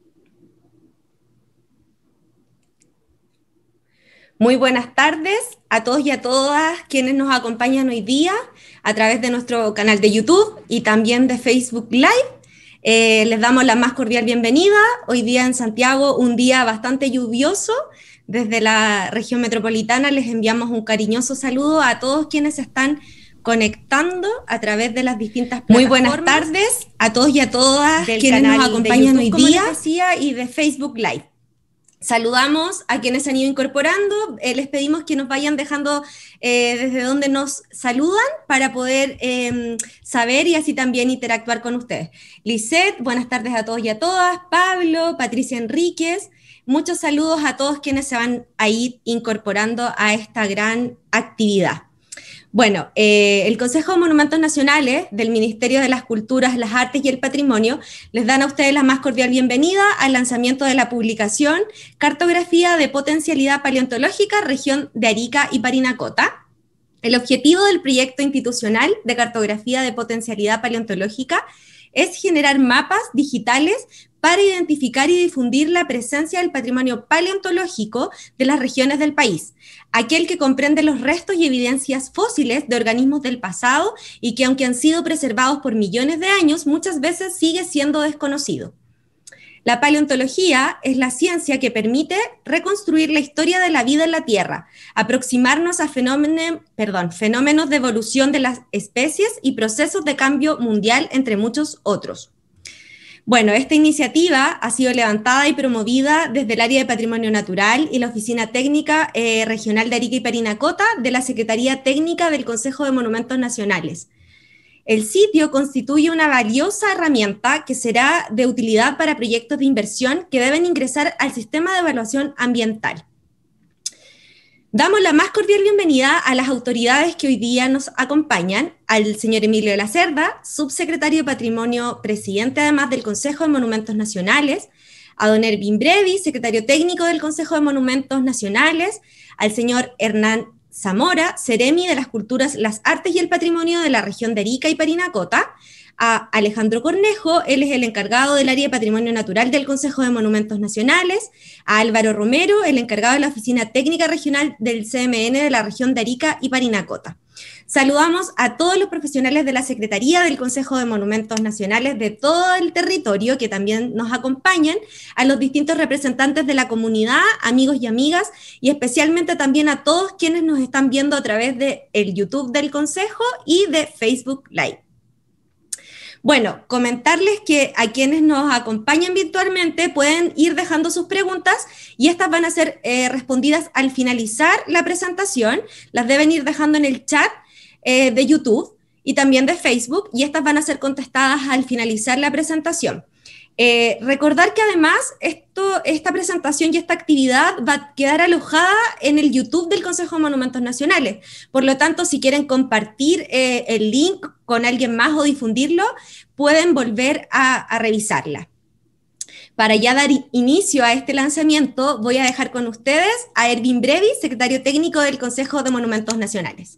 Muy buenas tardes a todos y a todas quienes nos acompañan hoy día a través de nuestro canal de YouTube y también de Facebook Live. Les damos la más cordial bienvenida. Hoy día en Santiago, un día bastante lluvioso. Desde la región metropolitana les enviamos un cariñoso saludo a todos quienes se están conectando a través de las distintas plataformas. Muy buenas tardes a todos y a todas quienes nos acompañan hoy día y de Facebook Live. Saludamos a quienes se han ido incorporando, les pedimos que nos vayan dejando desde donde nos saludan para poder saber y así también interactuar con ustedes. Lisette, buenas tardes a todos y a todas. Pablo, Patricia Enríquez, muchos saludos a todos quienes se van a ir incorporando a esta gran actividad. Bueno, el Consejo de Monumentos Nacionales del Ministerio de las Culturas, las Artes y el Patrimonio les dan a ustedes la más cordial bienvenida al lanzamiento de la publicación Cartografía de Potencialidad Paleontológica, Región de Arica y Parinacota. El objetivo del proyecto institucional de Cartografía de Potencialidad Paleontológica es generar mapas digitales para identificar y difundir la presencia del patrimonio paleontológico de las regiones del país, aquel que comprende los restos y evidencias fósiles de organismos del pasado y que, aunque han sido preservados por millones de años, muchas veces sigue siendo desconocido. La paleontología es la ciencia que permite reconstruir la historia de la vida en la Tierra, aproximarnos a fenómenos de evolución de las especies y procesos de cambio mundial, entre muchos otros. Bueno, esta iniciativa ha sido levantada y promovida desde el área de Patrimonio Natural y la Oficina Técnica Regional de Arica y Parinacota de la Secretaría Técnica del Consejo de Monumentos Nacionales. El sitio constituye una valiosa herramienta que será de utilidad para proyectos de inversión que deben ingresar al sistema de evaluación ambiental. Damos la más cordial bienvenida a las autoridades que hoy día nos acompañan, al señor Emilio de la Cerda, subsecretario de Patrimonio, presidente además del Consejo de Monumentos Nacionales, a don Ervin Brevi, secretario técnico del Consejo de Monumentos Nacionales, al señor Hernán Zamora, seremi de las Culturas, las Artes y el Patrimonio de la región de Arica y Parinacota, a Alejandro Cornejo, él es el encargado del área de Patrimonio Natural del Consejo de Monumentos Nacionales, a Álvaro Romero, el encargado de la Oficina Técnica Regional del CMN de la región de Arica y Parinacota. Saludamos a todos los profesionales de la Secretaría del Consejo de Monumentos Nacionales de todo el territorio que también nos acompañan, a los distintos representantes de la comunidad, amigos y amigas, y especialmente también a todos quienes nos están viendo a través del YouTube del Consejo y de Facebook Live. Bueno, comentarles que a quienes nos acompañan virtualmente pueden ir dejando sus preguntas y estas van a ser respondidas al finalizar la presentación. Las deben ir dejando en el chat de YouTube y también de Facebook y estas van a ser contestadas al finalizar la presentación. Recordar que además esta presentación y esta actividad va a quedar alojada en el YouTube del Consejo de Monumentos Nacionales. Por lo tanto, si quieren compartir el link con alguien más o difundirlo, pueden volver a revisarla. Para ya dar inicio a este lanzamiento, voy a dejar con ustedes a Ervin Brevi, secretario técnico del Consejo de Monumentos Nacionales.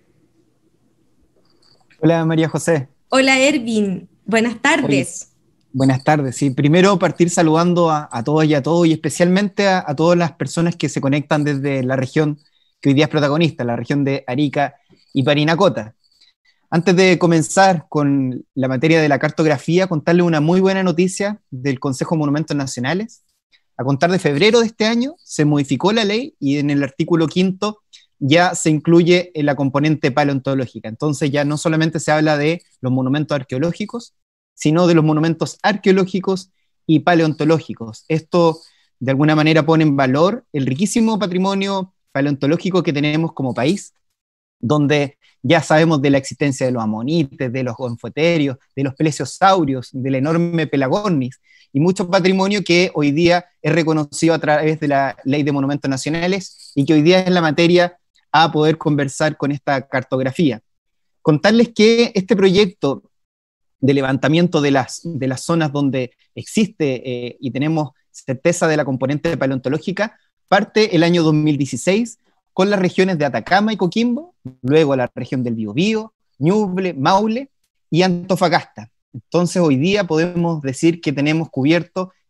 Hola María José. Hola Ervin, buenas tardes. Buenas tardes. Sí, primero partir saludando a todos y a todos y especialmente a todas las personas que se conectan desde la región que hoy día es protagonista, la región de Arica y Parinacota. Antes de comenzar con la materia de la cartografía, contarles una muy buena noticia del Consejo de Monumentos Nacionales. A contar de febrero de este año se modificó la ley y en el artículo 5 ya se incluye en la componente paleontológica. Entonces ya no solamente se habla de los monumentos arqueológicos, sino de los monumentos arqueológicos y paleontológicos. Esto, de alguna manera, pone en valor el riquísimo patrimonio paleontológico que tenemos como país, donde ya sabemos de la existencia de los amonites, de los gonfoterios, de los plesiosaurios, del enorme Pelagornis, y mucho patrimonio que hoy día es reconocido a través de la Ley de Monumentos Nacionales y que hoy día es la materia a poder conversar con esta cartografía. Contarles que este proyecto de levantamiento de las zonas donde existe y tenemos certeza de la componente paleontológica, parte el año 2016 con las regiones de Atacama y Coquimbo, luego la región del Biobío, Ñuble, Maule y Antofagasta. Entonces hoy día podemos decir que tenemos cubierto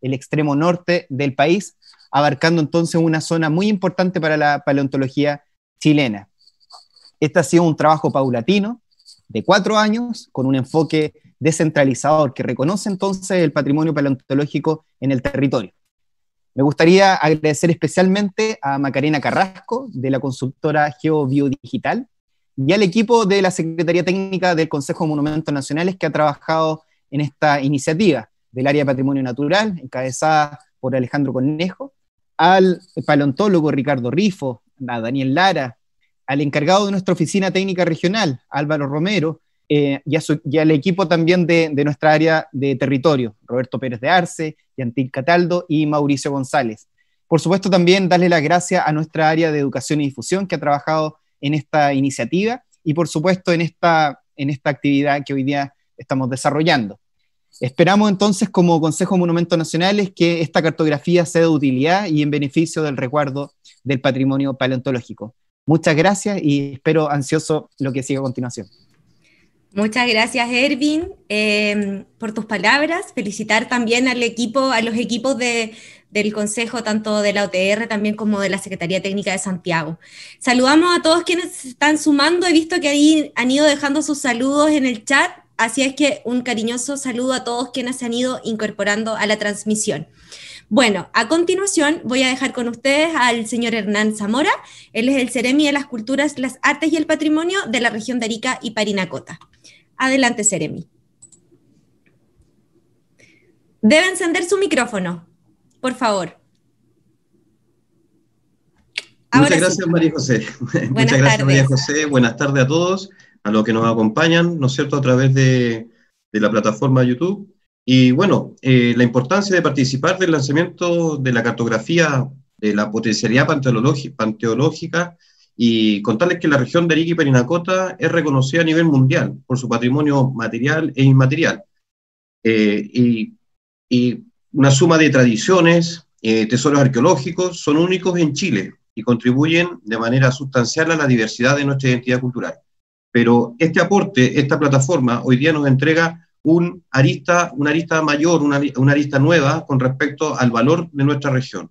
el extremo norte del país, abarcando entonces una zona muy importante para la paleontología chilena. Este ha sido un trabajo paulatino de 4 años, con un enfoque descentralizador que reconoce entonces el patrimonio paleontológico en el territorio. Me gustaría agradecer especialmente a Macarena Carrasco, de la consultora GeoBiodigital, y al equipo de la Secretaría Técnica del Consejo de Monumentos Nacionales que ha trabajado en esta iniciativa del área de patrimonio natural, encabezada por Alejandro Cornejo, al paleontólogo Ricardo Rifo, a Daniel Lara, al encargado de nuestra oficina técnica regional, Álvaro Romero, y al equipo también de nuestra área de territorio, Roberto Pérez de Arce, Yantil Cataldo y Mauricio González. Por supuesto, también darle las gracias a nuestra área de educación y difusión que ha trabajado en esta iniciativa y, por supuesto, en esta actividad que hoy día estamos desarrollando. Esperamos entonces, como Consejo de Monumentos Nacionales, que esta cartografía sea de utilidad y en beneficio del resguardo del patrimonio paleontológico. Muchas gracias y espero ansioso lo que siga a continuación. Muchas gracias, Ervin, por tus palabras. Felicitar también al equipo, a los equipos del Consejo, tanto de la OTR también como de la Secretaría Técnica de Santiago. Saludamos a todos quienes se están sumando. He visto que ahí han ido dejando sus saludos en el chat, así es que un cariñoso saludo a todos quienes se han ido incorporando a la transmisión. Bueno, a continuación voy a dejar con ustedes al señor Hernán Zamora. Él es el Ceremi de las Culturas, las Artes y el Patrimonio de la región de Arica y Parinacota. Adelante, Ceremi. Debe encender su micrófono, por favor. Muchas gracias, María José. Muchas gracias, María José. Buenas tardes a todos, a los que nos acompañan, ¿no es cierto?, a través de la plataforma YouTube. Y bueno, la importancia de participar del lanzamiento de la cartografía de la potencialidad panteológica y contarles que la región de Arica y Parinacota es reconocida a nivel mundial por su patrimonio material e inmaterial. Y una suma de tradiciones, tesoros arqueológicos, son únicos en Chile y contribuyen de manera sustancial a la diversidad de nuestra identidad cultural. Pero este aporte, esta plataforma, hoy día nos entrega una arista mayor, una arista nueva con respecto al valor de nuestra región.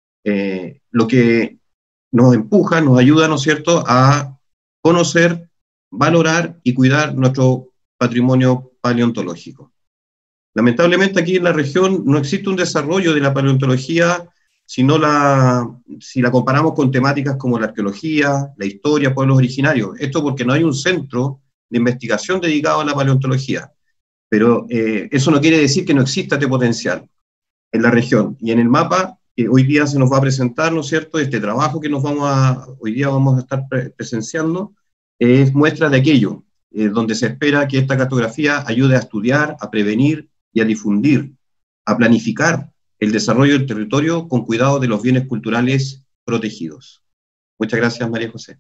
Lo que nos empuja, nos ayuda, ¿no es cierto?, a conocer, valorar y cuidar nuestro patrimonio paleontológico. Lamentablemente aquí en la región no existe un desarrollo de la paleontología si la comparamos con temáticas como la arqueología, la historia, pueblos originarios. Esto porque no hay un centro de investigación dedicado a la paleontología. Pero eso no quiere decir que no exista este potencial en la región. Y en el mapa que hoy día se nos va a presentar, ¿no es cierto?, este trabajo que hoy día vamos a estar presenciando, es muestra de aquello, donde se espera que esta cartografía ayude a estudiar, a prevenir y a difundir, a planificar el desarrollo del territorio con cuidado de los bienes culturales protegidos. Muchas gracias, María José.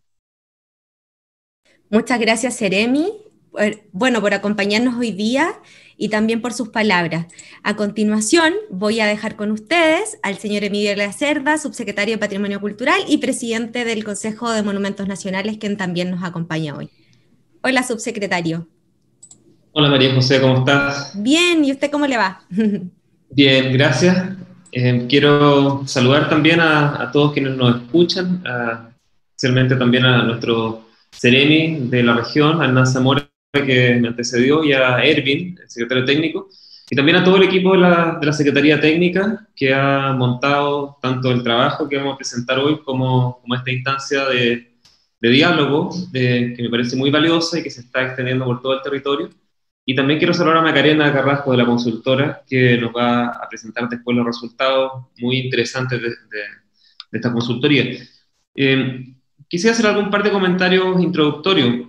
Muchas gracias, Ceremi, por acompañarnos hoy día y también por sus palabras. A continuación, voy a dejar con ustedes al señor Emilio Lacerda, subsecretario de Patrimonio Cultural y presidente del Consejo de Monumentos Nacionales, quien también nos acompaña hoy. Hola, subsecretario. Hola, María José, ¿cómo estás? Bien, ¿y usted cómo le va? Bien, gracias. Quiero saludar también a todos quienes nos escuchan, especialmente también a nuestro Ceremi de la región, a Hernán Zamora, que me antecedió, y a Ervin, el secretario técnico, y también a todo el equipo de la Secretaría Técnica que ha montado tanto el trabajo que vamos a presentar hoy como esta instancia de diálogo que me parece muy valiosa y que se está extendiendo por todo el territorio. Y también quiero saludar a Macarena Carrasco de la consultora, que nos va a presentar después los resultados muy interesantes de esta consultoría. Quisiera hacer algún par de comentarios introductorios.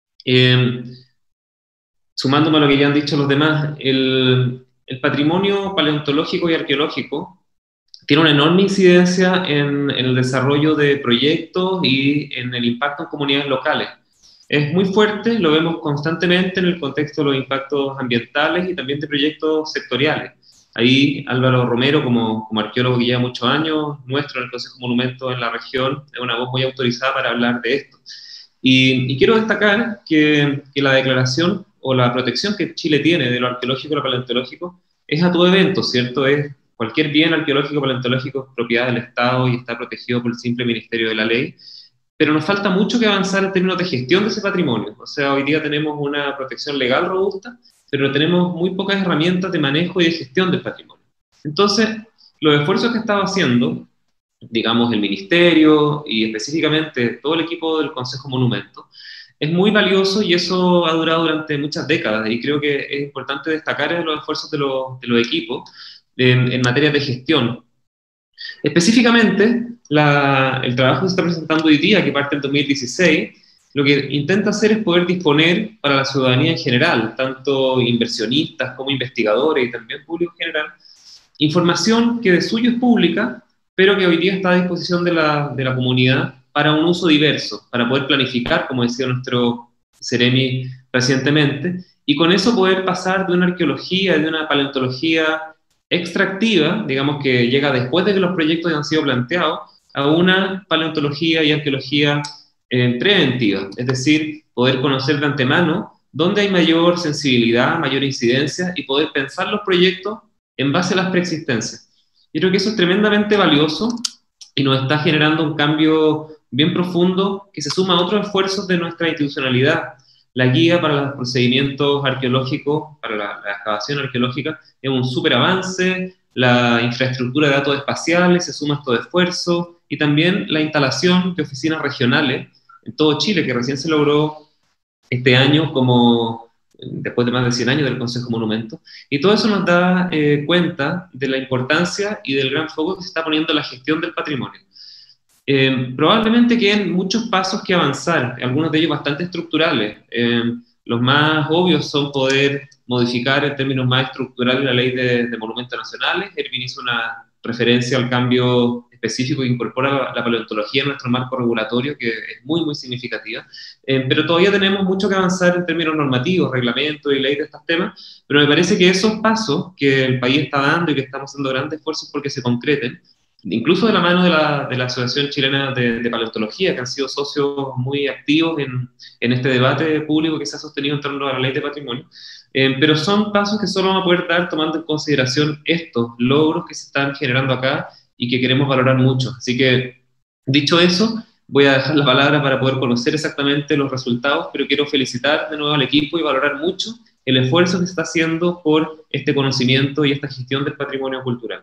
Sumándome a lo que ya han dicho los demás, el patrimonio paleontológico y arqueológico tiene una enorme incidencia en el desarrollo de proyectos y en el impacto en comunidades locales. Es muy fuerte, lo vemos constantemente en el contexto de los impactos ambientales y también de proyectos sectoriales. Ahí Álvaro Romero, como arqueólogo que lleva muchos años, nuestro en el Consejo de Monumentos en la región, es una voz muy autorizada para hablar de esto. Y quiero destacar que la declaración o la protección que Chile tiene de lo arqueológico y lo paleontológico es a todo evento, ¿cierto? Es cualquier bien arqueológico paleontológico es propiedad del Estado y está protegido por el simple Ministerio de la Ley, pero nos falta mucho que avanzar en términos de gestión de ese patrimonio. O sea, hoy día tenemos una protección legal robusta, pero tenemos muy pocas herramientas de manejo y de gestión del patrimonio. Entonces, los esfuerzos que estaba haciendo, digamos, el Ministerio y específicamente todo el equipo del Consejo Monumento, es muy valioso y eso ha durado durante muchas décadas, y creo que es importante destacar los esfuerzos de los equipos en materia de gestión. Específicamente, el trabajo que se está presentando hoy día, que parte en 2016, lo que intenta hacer es poder disponer para la ciudadanía en general, tanto inversionistas como investigadores y también público en general, información que de suyo es pública, pero que hoy día está a disposición de la comunidad para un uso diverso, para poder planificar, como decía nuestro Ceremi recientemente, y con eso poder pasar de una arqueología, de una paleontología extractiva, digamos que llega después de que los proyectos han sido planteados, a una paleontología y arqueología preventiva, es decir, poder conocer de antemano dónde hay mayor sensibilidad, mayor incidencia, y poder pensar los proyectos en base a las preexistencias. Yo creo que eso es tremendamente valioso y nos está generando un cambio bien profundo que se suma a otros esfuerzos de nuestra institucionalidad. La guía para los procedimientos arqueológicos, para la excavación arqueológica, es un súper avance. La infraestructura de datos espaciales se suma a estos esfuerzos, y también la instalación de oficinas regionales en todo Chile, que recién se logró este año, como después de más de 100 años del Consejo Monumento, y todo eso nos da cuenta de la importancia y del gran foco que se está poniendo en la gestión del patrimonio. Probablemente queden muchos pasos que avanzar, algunos de ellos bastante estructurales. Los más obvios son poder modificar en términos más estructurales la ley de monumentos nacionales. Erwin hizo una referencia al cambio específico que incorpora la paleontología en nuestro marco regulatorio, que es muy, muy significativa. Pero todavía tenemos mucho que avanzar en términos normativos, reglamentos y leyes de estos temas, pero me parece que esos pasos que el país está dando y que estamos haciendo grandes esfuerzos porque se concreten, incluso de la mano de la Asociación Chilena de Paleontología, que han sido socios muy activos en este debate público que se ha sostenido en torno a la ley de patrimonio, pero son pasos que solo vamos a poder dar tomando en consideración estos logros que se están generando acá y que queremos valorar mucho. Así que, dicho eso, voy a dejar la palabra para poder conocer exactamente los resultados, pero quiero felicitar de nuevo al equipo y valorar mucho el esfuerzo que se está haciendo por este conocimiento y esta gestión del patrimonio cultural.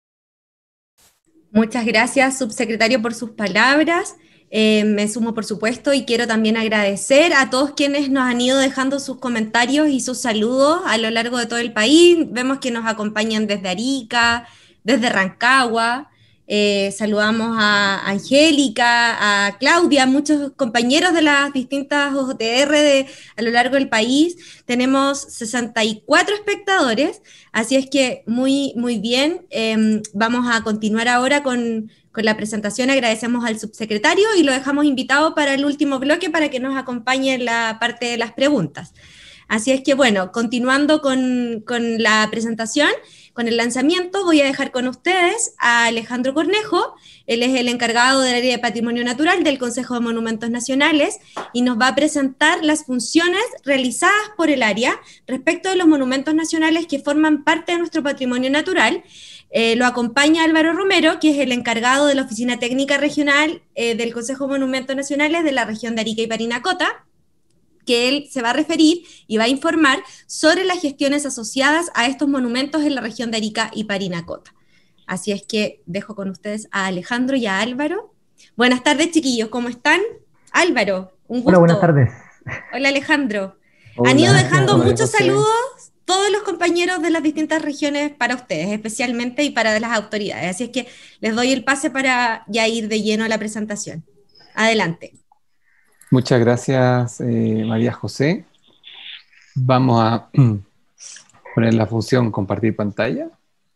Muchas gracias, subsecretario, por sus palabras. Me sumo, por supuesto, y quiero también agradecer a todos quienes nos han ido dejando sus comentarios y sus saludos a lo largo de todo el país. Vemos que nos acompañan desde Arica, desde Rancagua. Saludamos a Angélica, a Claudia, muchos compañeros de las distintas OJR a lo largo del país. Tenemos 64 espectadores, así es que muy, muy bien. Vamos a continuar ahora con la presentación. Agradecemos al subsecretario y lo dejamos invitado para el último bloque para que nos acompañe en la parte de las preguntas. Así es que, bueno, continuando con la presentación, con el lanzamiento, voy a dejar con ustedes a Alejandro Cornejo. Él es el encargado del área de Patrimonio Natural del Consejo de Monumentos Nacionales y nos va a presentar las funciones realizadas por el área respecto de los monumentos nacionales que forman parte de nuestro patrimonio natural. Lo acompaña Álvaro Romero, que es el encargado de la Oficina Técnica Regional del Consejo de Monumentos Nacionales de la región de Arica y Parinacota, que él se va a referir y va a informar sobre las gestiones asociadas a estos monumentos en la región de Arica y Parinacota. Así es que dejo con ustedes a Alejandro y a Álvaro. Buenas tardes, chiquillos, ¿cómo están? Álvaro, un gusto. Hola, buenas tardes. Hola, Alejandro. Hola, han ido dejando muchos José. saludos todos los compañeros de las distintas regiones para ustedes, especialmente y para las autoridades. Así es que les doy el pase para ya ir de lleno a la presentación. Adelante. Muchas gracias, María José. Vamos a poner la función compartir pantalla.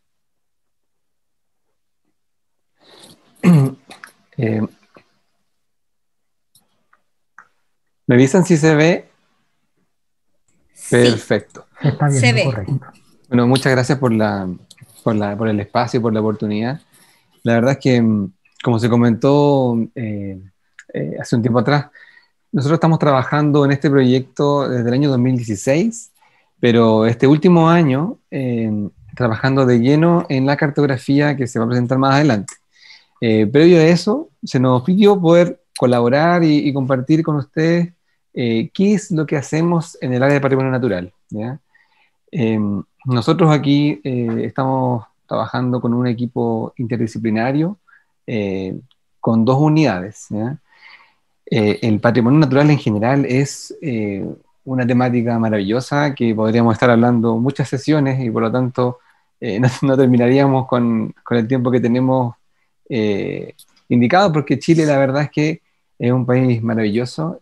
¿Me avisan si se ve? Sí. Perfecto. Está bien, Se ve. correcto. Bueno, muchas gracias por el espacio y por la oportunidad. La verdad es que, como se comentó hace un tiempo atrás, nosotros estamos trabajando en este proyecto desde el año 2016, pero este último año trabajando de lleno en la cartografía que se va a presentar más adelante. Previo a eso, se nos pidió poder colaborar y compartir con ustedes qué es lo que hacemos en el área de patrimonio natural, ¿ya? Nosotros aquí estamos trabajando con un equipo interdisciplinario con 2 unidades, ¿ya? El patrimonio natural en general es una temática maravillosa que podríamos estar hablando muchas sesiones y por lo tanto no terminaríamos con el tiempo que tenemos indicado, porque Chile la verdad es que es un país maravilloso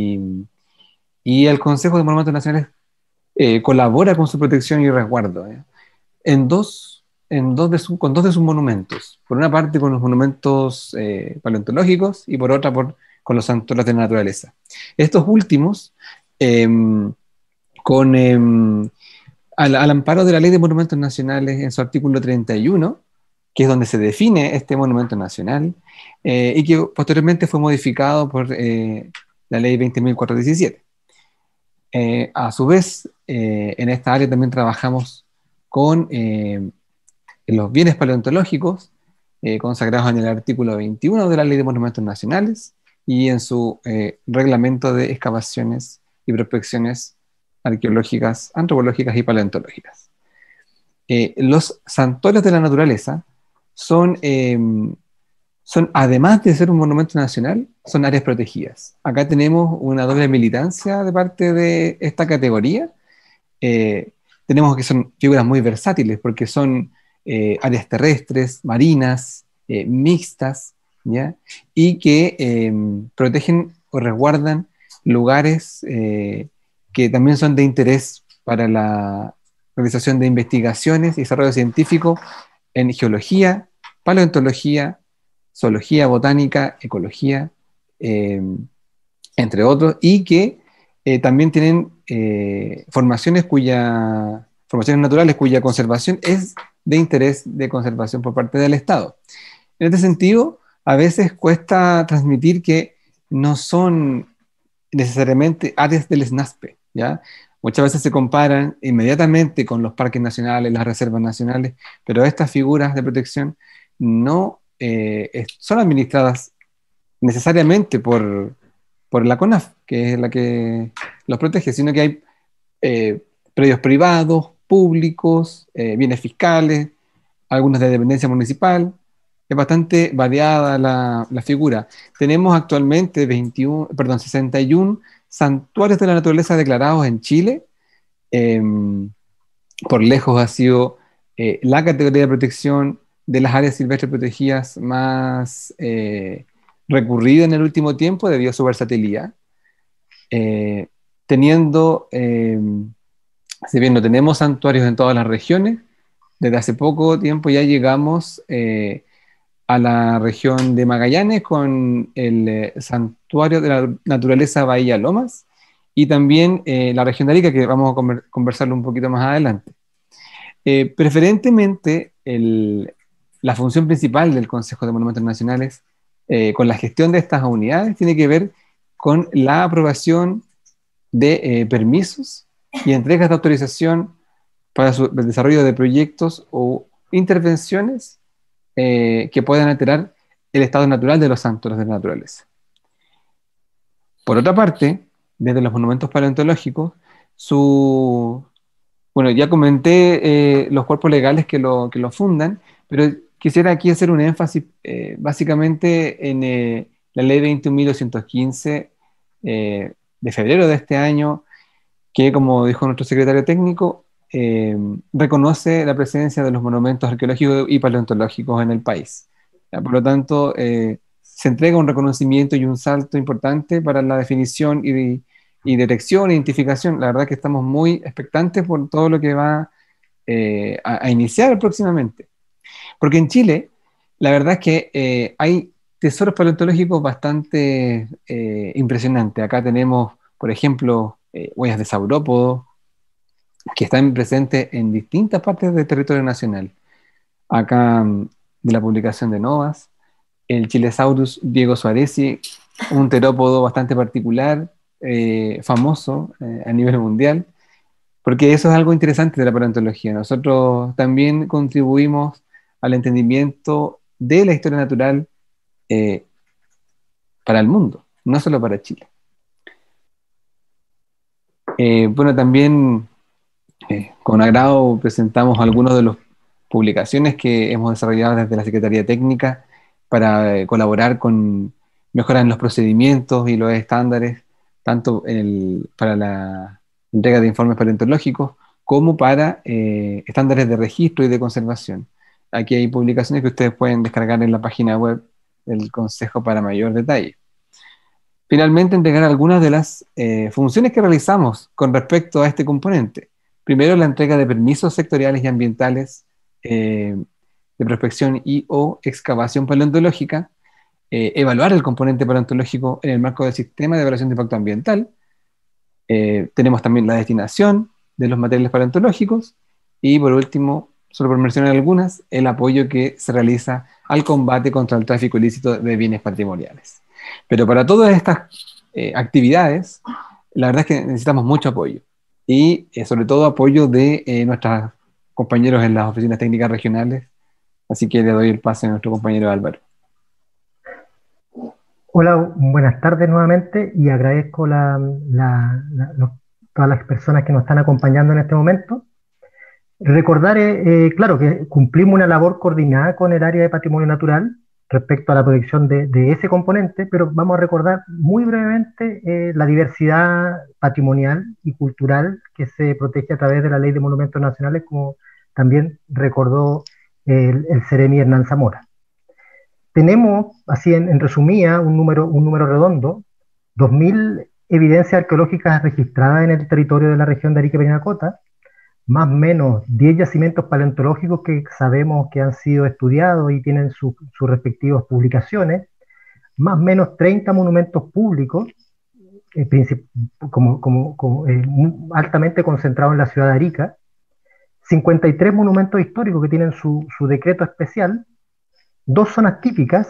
y el Consejo de Monumentos Nacionales colabora con su protección y resguardo con 2 de sus monumentos. Por una parte con los monumentos paleontológicos y por otra con los santuarios de la naturaleza. Estos últimos, al amparo de la Ley de Monumentos Nacionales en su artículo 31, que es donde se define este monumento nacional, y que posteriormente fue modificado por la Ley 20.417. A su vez, en esta área también trabajamos con los bienes paleontológicos, consagrados en el artículo 21 de la Ley de Monumentos Nacionales y en su reglamento de excavaciones y prospecciones arqueológicas, antropológicas y paleontológicas. Los santuarios de la naturaleza son, además de ser un monumento nacional, son áreas protegidas. Acá tenemos una doble militancia de parte de esta categoría. Tenemos que son figuras muy versátiles porque son áreas terrestres, marinas, mixtas, ¿ya? Y que protegen o resguardan lugares que también son de interés para la realización de investigaciones y desarrollo científico en geología, paleontología, zoología, botánica, ecología, entre otros, y que también tienen formaciones naturales cuya conservación es de interés de conservación por parte del Estado. En este sentido, a veces cuesta transmitir que no son necesariamente áreas del SNASPE, ¿ya? Muchas veces se comparan inmediatamente con los parques nacionales, las reservas nacionales, pero estas figuras de protección no son administradas necesariamente por la CONAF, que es la que los protege, sino que hay predios privados, públicos, bienes fiscales, algunos de dependencia municipal. Es bastante variada la figura. Tenemos actualmente 61 santuarios de la naturaleza declarados en Chile. Por lejos ha sido la categoría de protección de las áreas silvestres protegidas más recurrida en el último tiempo debido a su versatilidad. Si bien no tenemos santuarios en todas las regiones, desde hace poco tiempo ya llegamos a la región de Magallanes con el Santuario de la Naturaleza Bahía Lomas y también la región de Arica, que vamos a conversarlo un poquito más adelante. Preferentemente, la función principal del Consejo de Monumentos Nacionales con la gestión de estas unidades tiene que ver con la aprobación de permisos y entregas de autorización para el desarrollo de proyectos o intervenciones que puedan alterar el estado natural de los santuarios de la naturaleza. Por otra parte, desde los monumentos paleontológicos, ya comenté los cuerpos legales que lo fundan, pero quisiera aquí hacer un énfasis básicamente en la ley 21.215 de febrero de este año, que, como dijo nuestro secretario técnico, reconoce la presencia de los monumentos arqueológicos y paleontológicos en el país. Por lo tanto, se entrega un reconocimiento y un salto importante para la definición y detección e identificación. La verdad que estamos muy expectantes por todo lo que va a iniciar próximamente. Porque en Chile, la verdad es que hay tesoros paleontológicos bastante impresionantes. Acá tenemos, por ejemplo, huellas de saurópodos, que están presentes en distintas partes del territorio nacional. Acá, de la publicación de Novas, el Chilesaurus Diego Suarezi, un terópodo bastante particular, famoso a nivel mundial. porque eso es algo interesante de la paleontología. Nosotros también contribuimos al entendimiento de la historia natural para el mundo, no solo para Chile. Bueno, también con agrado presentamos algunas de las publicaciones que hemos desarrollado desde la Secretaría Técnica para colaborar con mejoras en los procedimientos y los estándares, tanto para la entrega de informes paleontológicos como para estándares de registro y de conservación. Aquí hay publicaciones que ustedes pueden descargar en la página web del Consejo para mayor detalle. Finalmente, entregar algunas de las funciones que realizamos con respecto a este componente. Primero, la entrega de permisos sectoriales y ambientales de prospección y/o excavación paleontológica, evaluar el componente paleontológico en el marco del sistema de evaluación de impacto ambiental. Tenemos también la destinación de los materiales paleontológicos y, por último, solo por mencionar algunas, el apoyo que se realiza al combate contra el tráfico ilícito de bienes patrimoniales. Pero para todas estas actividades, la verdad es que necesitamos mucho apoyo y sobre todo apoyo de nuestros compañeros en las oficinas técnicas regionales, así que le doy el pase a nuestro compañero Álvaro. Hola, buenas tardes nuevamente y agradezco todas las personas que nos están acompañando en este momento. Recordar, claro, que cumplimos una labor coordinada con el área de patrimonio natural respecto a la protección de ese componente, pero vamos a recordar muy brevemente la diversidad patrimonial y cultural que se protege a través de la Ley de Monumentos Nacionales, como también recordó el Ceremi Hernán Zamora. Tenemos, así en resumida, un número redondo, 2.000 evidencias arqueológicas registradas en el territorio de la región de Arica y Parinacota, más o menos 10 yacimientos paleontológicos que sabemos que han sido estudiados y tienen sus respectivas publicaciones, más o menos 30 monumentos públicos, altamente concentrados en la ciudad de Arica, 53 monumentos históricos que tienen su decreto especial, 2 zonas típicas,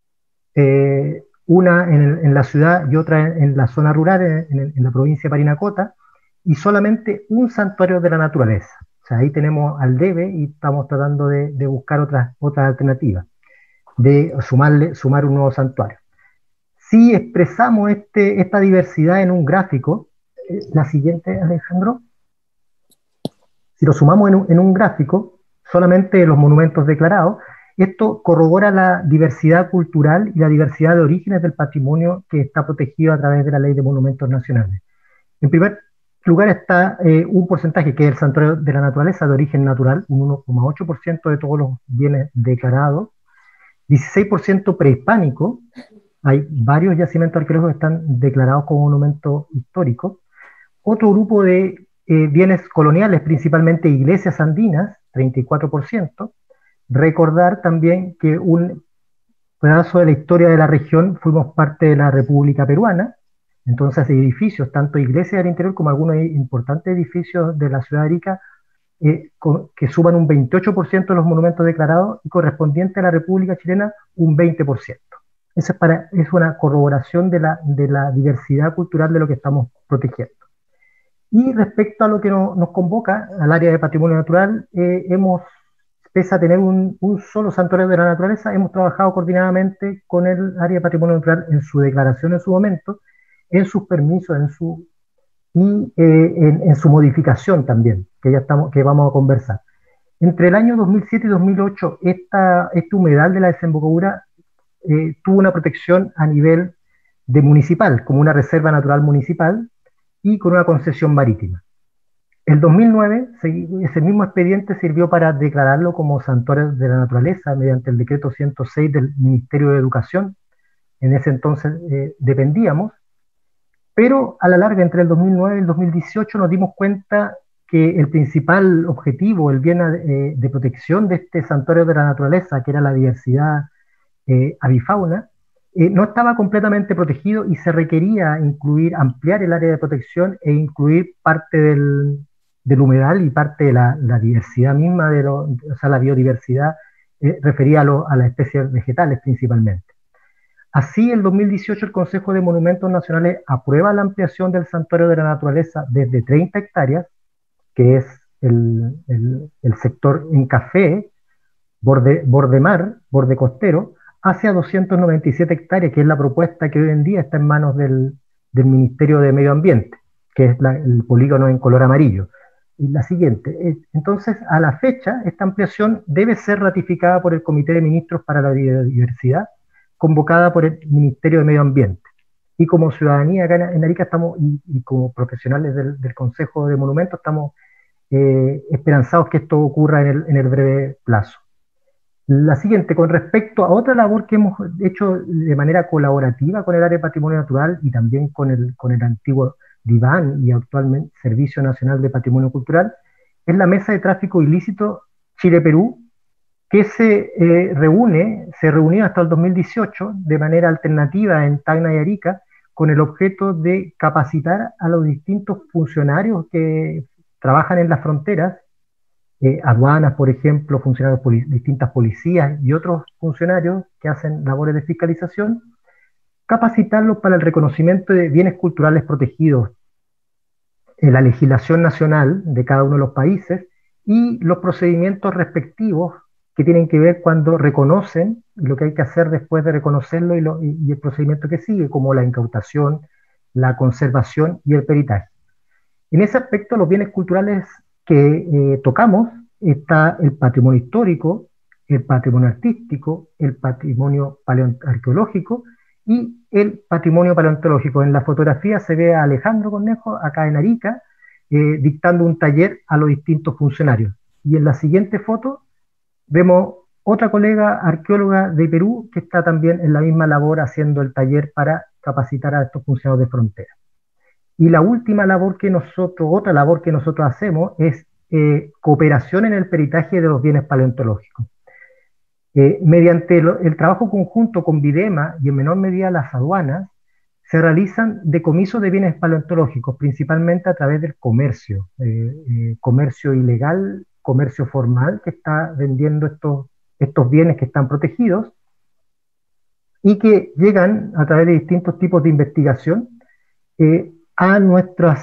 una en la ciudad y otra en la zona rural, en la provincia de Parinacota, y solamente un santuario de la naturaleza. O sea, ahí tenemos al debe y estamos tratando de buscar otras alternativas, de sumar un nuevo santuario. Si expresamos esta diversidad en un gráfico, la siguiente, Alejandro, si lo sumamos en un gráfico, solamente los monumentos declarados, esto corrobora la diversidad cultural y la diversidad de orígenes del patrimonio que está protegido a través de la Ley de Monumentos Nacionales. En primer lugar está un porcentaje que es el santuario de la naturaleza de origen natural, un 1,8% de todos los bienes declarados, 16% prehispánico, hay varios yacimientos arqueológicos que están declarados como monumentos históricos, otro grupo de bienes coloniales, principalmente iglesias andinas, 34%, recordar también que un pedazo de la historia de la región fuimos parte de la República Peruana, entonces edificios, tanto iglesias del interior como algunos importantes edificios de la ciudad de Arica, que suman un 28% de los monumentos declarados y correspondiente a la República Chilena un 20%. Eso es una corroboración de la diversidad cultural de lo que estamos protegiendo. Y respecto a lo que nos convoca, al área de patrimonio natural, pese a tener un solo santuario de la naturaleza, hemos trabajado coordinadamente con el área de patrimonio natural en su declaración en su momento, en sus permisos, en su modificación también, que vamos a conversar. Entre el año 2007 y 2008, este humedal de la desembocadura tuvo una protección a nivel de municipal, como una reserva natural municipal y con una concesión marítima. El 2009, ese mismo expediente sirvió para declararlo como santuario de la naturaleza mediante el decreto 106 del Ministerio de Educación. En ese entonces dependíamos, pero a la larga, entre el 2009 y el 2018, nos dimos cuenta que el principal objetivo, el bien de protección de este santuario de la naturaleza, que era la diversidad avifauna, no estaba completamente protegido y se requería ampliar el área de protección e incluir parte del humedal y parte de la diversidad misma, o sea, la biodiversidad referida a las especies vegetales principalmente. Así, en 2018 el Consejo de Monumentos Nacionales aprueba la ampliación del Santuario de la Naturaleza desde 30 hectáreas que es el sector en café, borde mar, borde costero, hacia 297 hectáreas, que es la propuesta que hoy en día está en manos del Ministerio de Medio Ambiente, que es el polígono en color amarillo. Y la siguiente, entonces, a la fecha, esta ampliación debe ser ratificada por el Comité de Ministros para la Biodiversidad, convocada por el Ministerio de Medio Ambiente. Y como ciudadanía acá en Arica estamos, y como profesionales del Consejo de Monumentos, estamos esperanzados que esto ocurra en el breve plazo. La siguiente, con respecto a otra labor que hemos hecho de manera colaborativa con el área de patrimonio natural y también con el antiguo DIVAN y actualmente Servicio Nacional de Patrimonio Cultural, es la Mesa de Tráfico Ilícito Chile-Perú, que se reunió hasta el 2018 de manera alternativa en Tacna y Arica, con el objeto de capacitar a los distintos funcionarios que trabajan en las fronteras, aduanas, por ejemplo, funcionarios distintas policías y otros funcionarios que hacen labores de fiscalización, capacitarlos para el reconocimiento de bienes culturales protegidos, la legislación nacional de cada uno de los países y los procedimientos respectivos que tienen que ver cuando reconocen y lo que hay que hacer después de reconocerlo y el procedimiento que sigue, como la incautación, la conservación y el peritaje. En ese aspecto, los bienes culturales que tocamos está el patrimonio histórico, el patrimonio artístico, el patrimonio arqueológico y el patrimonio paleontológico. En la fotografía se ve a Alejandro Cornejo, acá en Arica, dictando un taller a los distintos funcionarios. Y en la siguiente foto vemos otra colega arqueóloga de Perú que está también en la misma labor haciendo el taller para capacitar a estos funcionarios de frontera. Y la última labor otra labor que nosotros hacemos es cooperación en el peritaje de los bienes paleontológicos. Mediante el trabajo conjunto con Videma y en menor medida las aduanas, se realizan decomisos de bienes paleontológicos, principalmente a través del comercio, comercio ilegal, comercio formal, que está vendiendo estos bienes que están protegidos y que llegan a través de distintos tipos de investigación a nuestra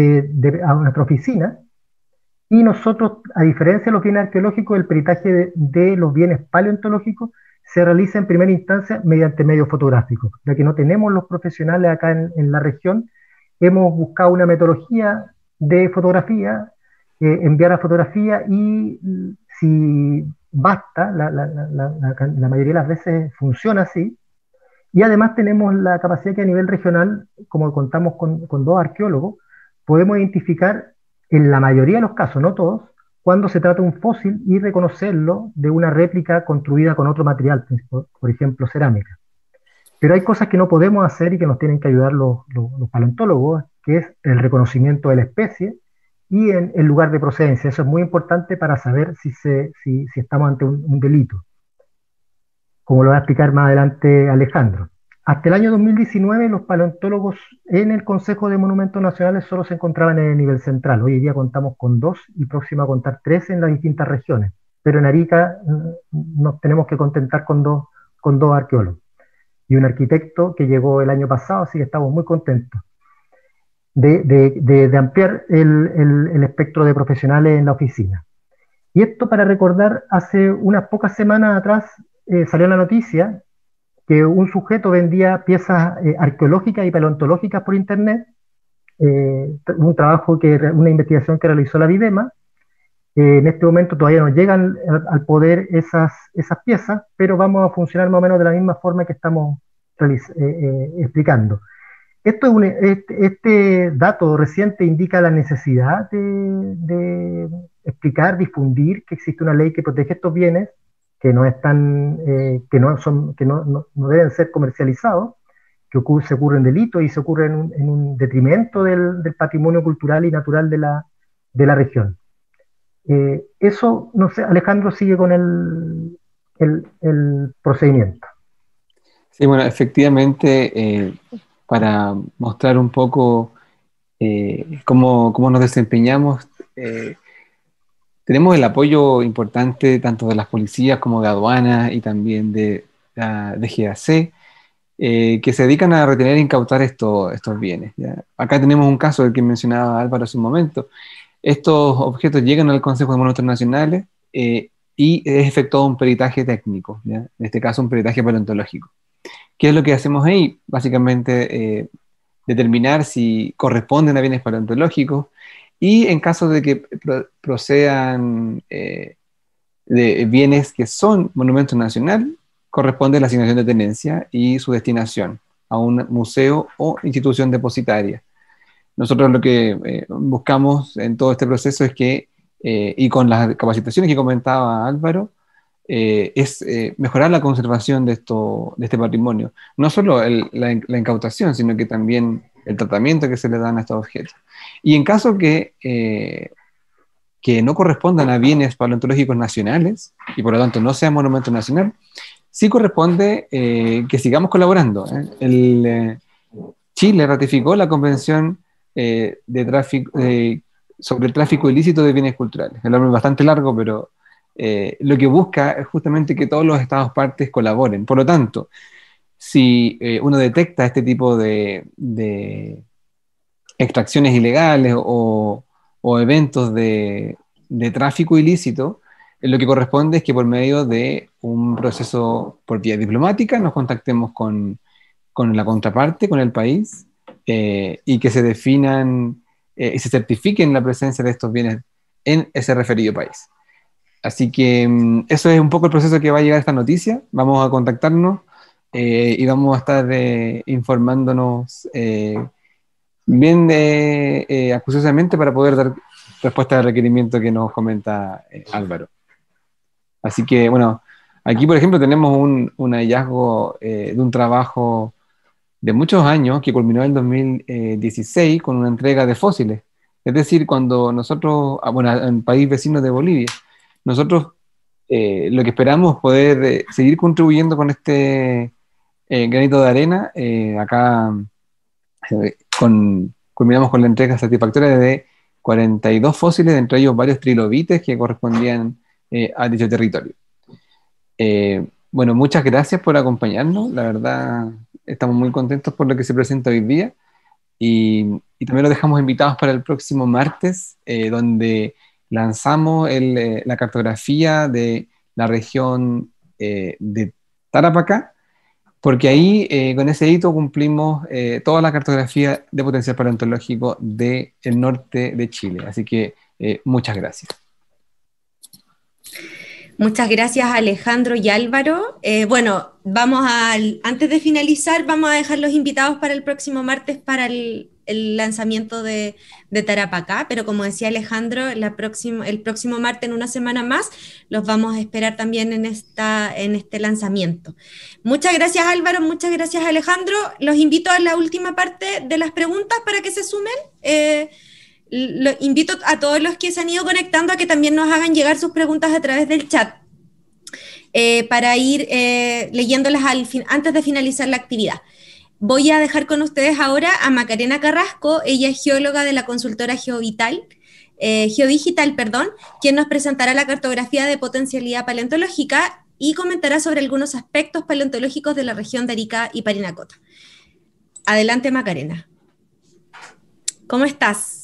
oficina, y nosotros, a diferencia de los bienes arqueológicos, el peritaje de los bienes paleontológicos se realiza en primera instancia mediante medios fotográficos. Ya que no tenemos los profesionales acá en la región, hemos buscado una metodología de fotografía, enviar la fotografía y si basta, la mayoría de las veces funciona así. Y además tenemos la capacidad que a nivel regional, como contamos con 2 arqueólogos, podemos identificar en la mayoría de los casos, no todos, cuando se trata de un fósil y reconocerlo de una réplica construida con otro material, por ejemplo cerámica. Pero hay cosas que no podemos hacer y que nos tienen que ayudar los paleontólogos, que es el reconocimiento de la especie y el lugar de procedencia. Eso es muy importante para saber si estamos ante un delito, como lo va a explicar más adelante Alejandro. Hasta el año 2019 los paleontólogos en el Consejo de Monumentos Nacionales solo se encontraban en el nivel central. Hoy día contamos con 2 y próximo a contar 3 en las distintas regiones. Pero en Arica nos tenemos que contentar con dos arqueólogos y un arquitecto que llegó el año pasado, así que estamos muy contentos de ampliar el espectro de profesionales en la oficina. Y esto para recordar, hace unas pocas semanas atrás salió la noticia que un sujeto vendía piezas arqueológicas y paleontológicas por internet, una investigación que realizó la Videma. En este momento todavía no llegan al poder esas piezas, pero vamos a funcionar más o menos de la misma forma que estamos explicando. Este dato reciente indica la necesidad de explicar, difundir que existe una ley que protege estos bienes, que no deben ser comercializados, que se ocurren delitos y se ocurren en un detrimento del patrimonio cultural y natural de la región. Eso, no sé, Alejandro sigue con el procedimiento. Sí, bueno, efectivamente, para mostrar un poco cómo nos desempeñamos, tenemos el apoyo importante tanto de las policías como de aduanas y también de DGAC, que se dedican a retener e incautar estos bienes, ¿ya? Acá tenemos un caso del que mencionaba Álvaro hace un momento. Estos objetos llegan al Consejo de Monumentos Nacionales y es efectuado un peritaje técnico, ¿ya? En este caso un peritaje paleontológico. ¿Qué es lo que hacemos ahí? Básicamente determinar si corresponden a bienes paleontológicos y en caso de que procedan de bienes que son monumento nacional, corresponde la asignación de tenencia y su destinación a un museo o institución depositaria. Nosotros lo que buscamos en todo este proceso es que, y con las capacitaciones que comentaba Álvaro, es mejorar la conservación de este patrimonio. No solo la incautación, sino que también el tratamiento que se le dan a estos objetos. Y en caso que no correspondan a bienes paleontológicos nacionales, y por lo tanto no sea monumento nacional, sí corresponde que sigamos colaborando. Chile ratificó la Convención sobre el tráfico ilícito de bienes culturales. El nombre es bastante largo, pero lo que busca es justamente que todos los estados partes colaboren. Por lo tanto, si uno detecta este tipo de extracciones ilegales o eventos de tráfico ilícito, lo que corresponde es que por medio de un proceso por vía diplomática nos contactemos con la contraparte, con el país, y que se definan y se certifiquen la presencia de estos bienes en ese referido país. Así que eso es un poco el proceso que va a llegar a esta noticia. Vamos a contactarnos y vamos a estar informándonos bien acuciosamente para poder dar respuesta al requerimiento que nos comenta Álvaro. Así que, bueno, aquí por ejemplo tenemos un hallazgo de un trabajo de muchos años que culminó en 2016 con una entrega de fósiles. Es decir, cuando nosotros, bueno, en el país vecino de Bolivia, nosotros lo que esperamos es poder seguir contribuyendo con este granito de arena. Acá culminamos con la entrega satisfactoria de 42 fósiles, entre ellos varios trilobites que correspondían a dicho territorio. Bueno, muchas gracias por acompañarnos. La verdad, estamos muy contentos por lo que se presenta hoy día y también los dejamos invitados para el próximo martes, donde lanzamos la cartografía de la región de Tarapacá, porque ahí con ese hito cumplimos toda la cartografía de potencial paleontológico del norte de Chile. Así que muchas gracias. Muchas gracias Alejandro y Álvaro. Bueno, antes de finalizar, vamos a dejar los invitados para el próximo martes para el lanzamiento de Tarapacá, pero como decía Alejandro, el próximo martes, en una semana más, los vamos a esperar también en este lanzamiento. Muchas gracias Álvaro, muchas gracias Alejandro. Los invito a la última parte de las preguntas para que se sumen. Invito a todos los que se han ido conectando a que también nos hagan llegar sus preguntas a través del chat para ir leyéndolas antes de finalizar la actividad. Voy a dejar con ustedes ahora a Macarena Carrasco. Ella es geóloga de la consultora Geodigital, quien nos presentará la cartografía de potencialidad paleontológica y comentará sobre algunos aspectos paleontológicos de la región de Arica y Parinacota. Adelante Macarena. ¿Cómo estás?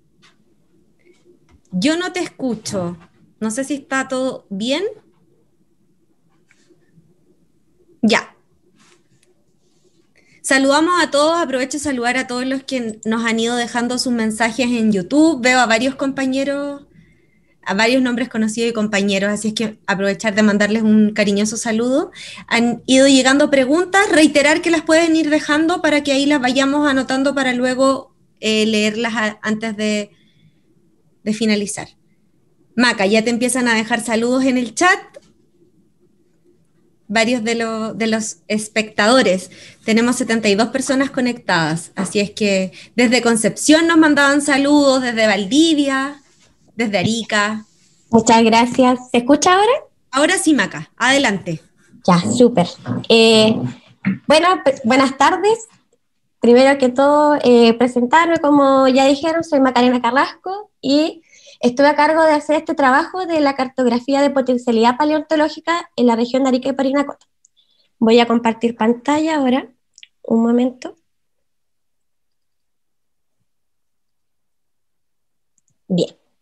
Yo no te escucho. No sé si está todo bien. Ya. Saludamos a todos. Aprovecho de saludar a todos los que nos han ido dejando sus mensajes en YouTube. Veo a varios compañeros, a varios nombres conocidos y compañeros, así es que aprovechar de mandarles un cariñoso saludo. Han ido llegando preguntas, reiterar que las pueden ir dejando para que ahí las vayamos anotando para luego leerlas antes de finalizar. Maca, ya te empiezan a dejar saludos en el chat. Varios de los espectadores. Tenemos 72 personas conectadas, así es que desde Concepción nos mandaban saludos, desde Valdivia, desde Arica. Muchas gracias. ¿Se escucha ahora? Ahora sí, Maca, adelante. Ya, súper. Bueno, buenas tardes. Primero que todo, presentarme, como ya dijeron, soy Macarena Carrasco y estuve a cargo de hacer este trabajo de la cartografía de potencialidad paleontológica en la región de Arica y Parinacota. Voy a compartir pantalla ahora, un momento. Bien,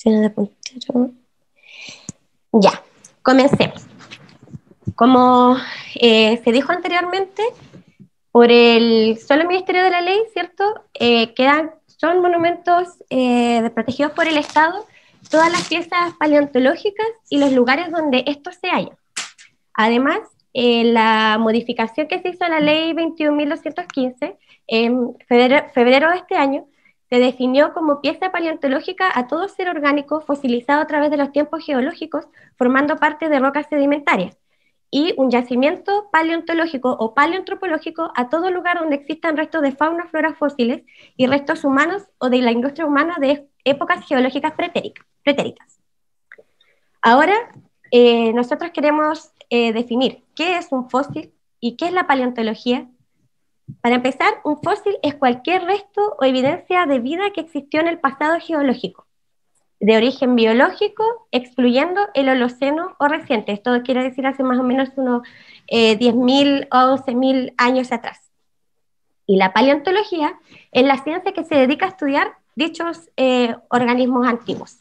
Ya, comencemos. Como se dijo anteriormente, por el solo Ministerio de la Ley, ¿cierto? Son monumentos protegidos por el Estado todas las piezas paleontológicas y los lugares donde estos se hallan. Además, la modificación que se hizo a la Ley 21.215 en febrero de este año se definió como pieza paleontológica a todo ser orgánico fosilizado a través de los tiempos geológicos formando parte de rocas sedimentarias, y un yacimiento paleontológico o paleoantropológico a todo lugar donde existan restos de fauna, flora fósiles y restos humanos o de la industria humana de épocas geológicas pretéritas. Ahora, nosotros queremos definir qué es un fósil y qué es la paleontología. Para empezar, un fósil es cualquier resto o evidencia de vida que existió en el pasado geológico, de origen biológico, excluyendo el Holoceno o reciente. Esto quiere decir hace más o menos unos 10.000 o 11.000 años atrás. Y la paleontología es la ciencia que se dedica a estudiar dichos organismos antiguos.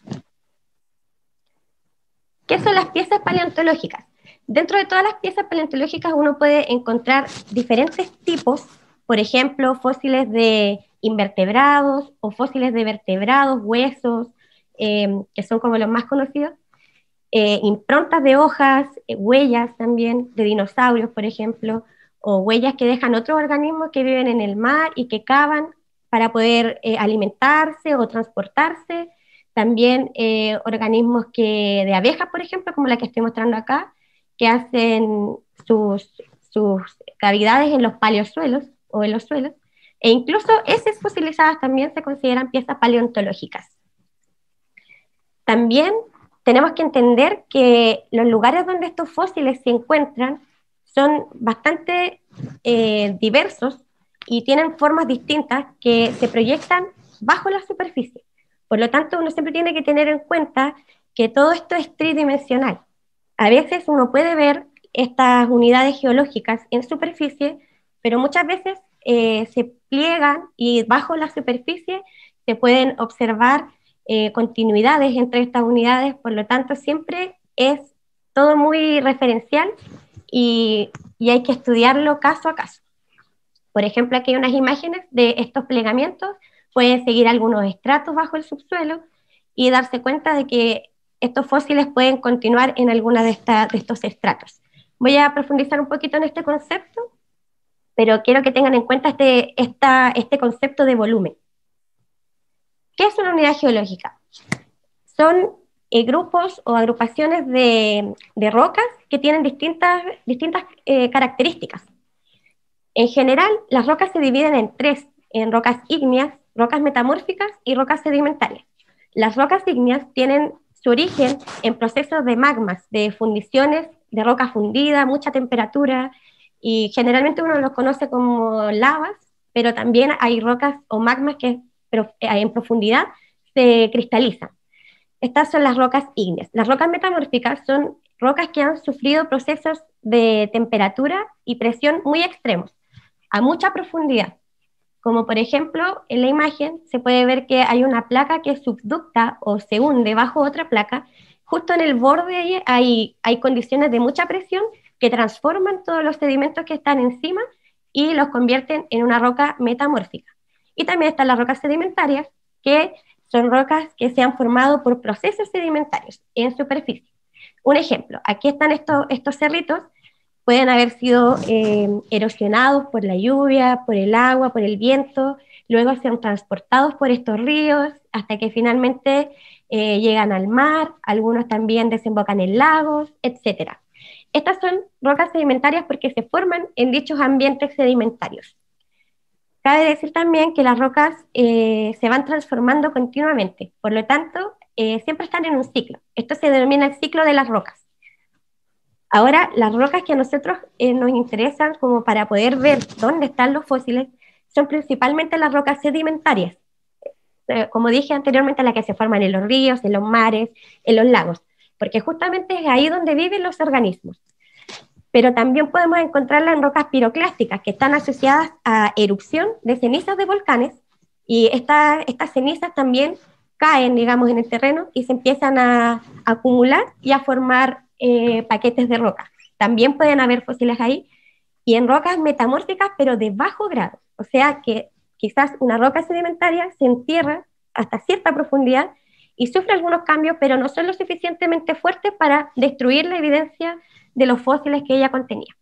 ¿Qué son las piezas paleontológicas? Dentro de todas las piezas paleontológicas uno puede encontrar diferentes tipos, por ejemplo, fósiles de invertebrados o fósiles de vertebrados, huesos, que son como los más conocidos, improntas de hojas, huellas también de dinosaurios, por ejemplo, o huellas que dejan otros organismos que viven en el mar y que cavan para poder alimentarse o transportarse. También organismos de abejas, por ejemplo, como la que estoy mostrando acá, que hacen sus cavidades en los paleosuelos o en los suelos, e incluso heces fosilizadas también se consideran piezas paleontológicas. También tenemos que entender que los lugares donde estos fósiles se encuentran son bastante diversos y tienen formas distintas que se proyectan bajo la superficie. Por lo tanto, uno siempre tiene que tener en cuenta que todo esto es tridimensional. A veces uno puede ver estas unidades geológicas en superficie, pero muchas veces se pliegan y bajo la superficie se pueden observar continuidades entre estas unidades. Por lo tanto, siempre es todo muy referencial y hay que estudiarlo caso a caso. Por ejemplo, aquí hay unas imágenes de estos plegamientos. Pueden seguir algunos estratos bajo el subsuelo y darse cuenta de que estos fósiles pueden continuar en alguna de estos estratos. Voy a profundizar un poquito en este concepto, pero quiero que tengan en cuenta este concepto de volumen. ¿Qué es una unidad geológica? Son grupos o agrupaciones de rocas que tienen distintas características. En general, las rocas se dividen en tres, en rocas ígneas, rocas metamórficas y rocas sedimentarias. Las rocas ígneas tienen su origen en procesos de magmas, de fundiciones, de roca fundida, mucha temperatura, y generalmente uno los conoce como lavas, pero también hay rocas o magmas que en profundidad se cristalizan. Estas son las rocas ígneas. Las rocas metamórficas son rocas que han sufrido procesos de temperatura y presión muy extremos, a mucha profundidad. Como por ejemplo, en la imagen se puede ver que hay una placa que subducta o se hunde bajo otra placa. Justo en el borde hay condiciones de mucha presión que transforman todos los sedimentos que están encima y los convierten en una roca metamórfica. Y también están las rocas sedimentarias, que son rocas que se han formado por procesos sedimentarios en superficie. Un ejemplo, aquí están estos cerritos. Pueden haber sido erosionados por la lluvia, por el agua, por el viento, luego son transportados por estos ríos hasta que finalmente llegan al mar, algunos también desembocan en lagos, etc. Estas son rocas sedimentarias porque se forman en dichos ambientes sedimentarios. Cabe decir también que las rocas se van transformando continuamente, por lo tanto, siempre están en un ciclo. Esto se denomina el ciclo de las rocas. Ahora, las rocas que a nosotros nos interesan como para poder ver dónde están los fósiles son principalmente las rocas sedimentarias, como dije anteriormente, las que se forman en los ríos, en los mares, en los lagos, porque justamente es ahí donde viven los organismos. Pero también podemos encontrarlas en rocas piroclásticas, que están asociadas a erupción de cenizas de volcanes, y estas cenizas también caen, digamos, en el terreno y se empiezan a acumular y a formar paquetes de roca. También pueden haber fósiles ahí, y en rocas metamórficas, pero de bajo grado. O sea que quizás una roca sedimentaria se entierra hasta cierta profundidad y sufre algunos cambios, pero no son lo suficientemente fuertes para destruir la evidencia de los fósiles que ella contenía.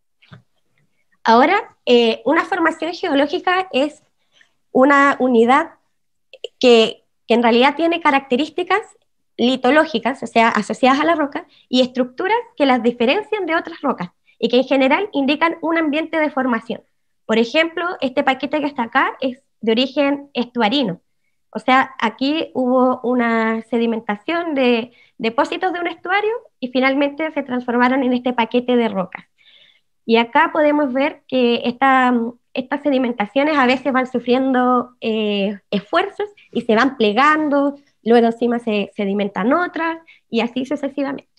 Ahora, una formación geológica es una unidad que en realidad tiene características litológicas, o sea, asociadas a la roca, y estructuras que las diferencian de otras rocas, y que en general indican un ambiente de formación. Por ejemplo, este paquete que está acá es de origen estuarino. O sea, aquí hubo una sedimentación de depósitos de un estuario y finalmente se transformaron en este paquete de rocas. Y acá podemos ver que estas sedimentaciones a veces van sufriendo esfuerzos y se van plegando, luego encima se sedimentan otras y así sucesivamente.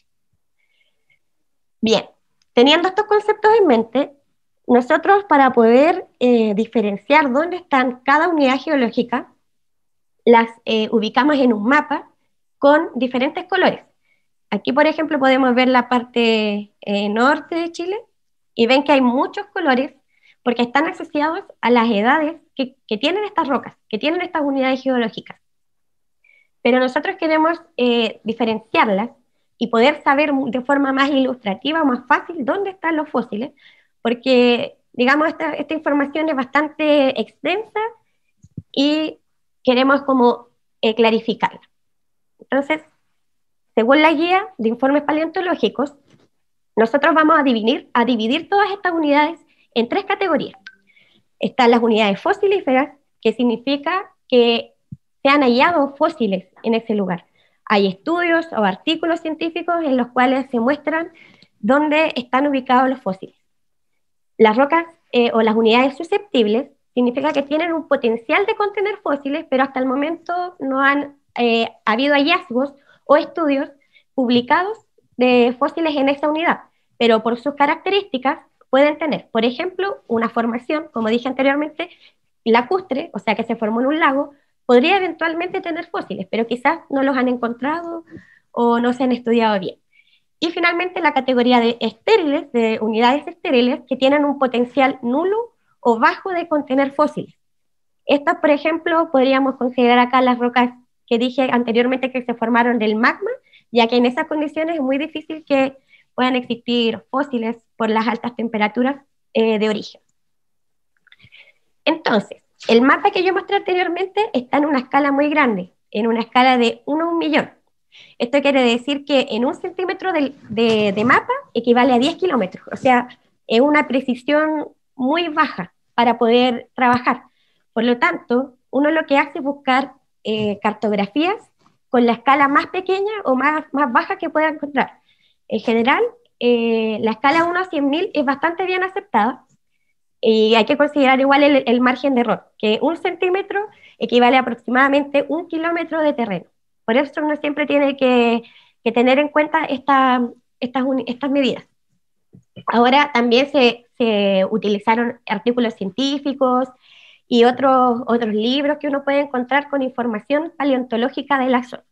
Bien, teniendo estos conceptos en mente, nosotros para poder diferenciar dónde están cada unidad geológica, las ubicamos en un mapa con diferentes colores. Aquí, por ejemplo, podemos ver la parte norte de Chile y ven que hay muchos colores porque están asociados a las edades que tienen estas rocas, que tienen estas unidades geológicas. Pero nosotros queremos diferenciarlas y poder saber de forma más ilustrativa, más fácil, dónde están los fósiles, porque, digamos, esta información es bastante extensa y queremos como clarificarla. Entonces, según la guía de informes paleontológicos, nosotros vamos a dividir todas estas unidades en 3 categorías. Están las unidades fosilíferas, que significa que se han hallado fósiles en ese lugar. Hay estudios o artículos científicos en los cuales se muestran dónde están ubicados los fósiles. Las rocas o las unidades susceptibles significa que tienen un potencial de contener fósiles, pero hasta el momento no han habido hallazgos o estudios publicados de fósiles en esa unidad, pero por sus características pueden tener, por ejemplo, una formación, como dije anteriormente, lacustre, o sea que se formó en un lago, podría eventualmente tener fósiles, pero quizás no los han encontrado o no se han estudiado bien. Y finalmente la categoría de estériles, de unidades estériles, que tienen un potencial nulo o bajo de contener fósiles. Estas, por ejemplo, podríamos considerar acá las rocas que dije anteriormente que se formaron del magma, ya que en esas condiciones es muy difícil que puedan existir fósiles por las altas temperaturas de origen. Entonces, el mapa que yo mostré anteriormente está en una escala muy grande, en una escala de 1 a 1 millón. Esto quiere decir que en 1 centímetro de mapa equivale a 10 kilómetros, o sea, es una precisión muy baja para poder trabajar. Por lo tanto, uno lo que hace es buscar cartografías con la escala más pequeña o más baja que pueda encontrar. En general, la escala 1 a 100.000 es bastante bien aceptada, y hay que considerar igual el margen de error, que 1 centímetro equivale a aproximadamente 1 kilómetro de terreno. Por eso uno siempre tiene que tener en cuenta estas medidas. Ahora también se utilizaron artículos científicos y otros libros que uno puede encontrar con información paleontológica de la zona.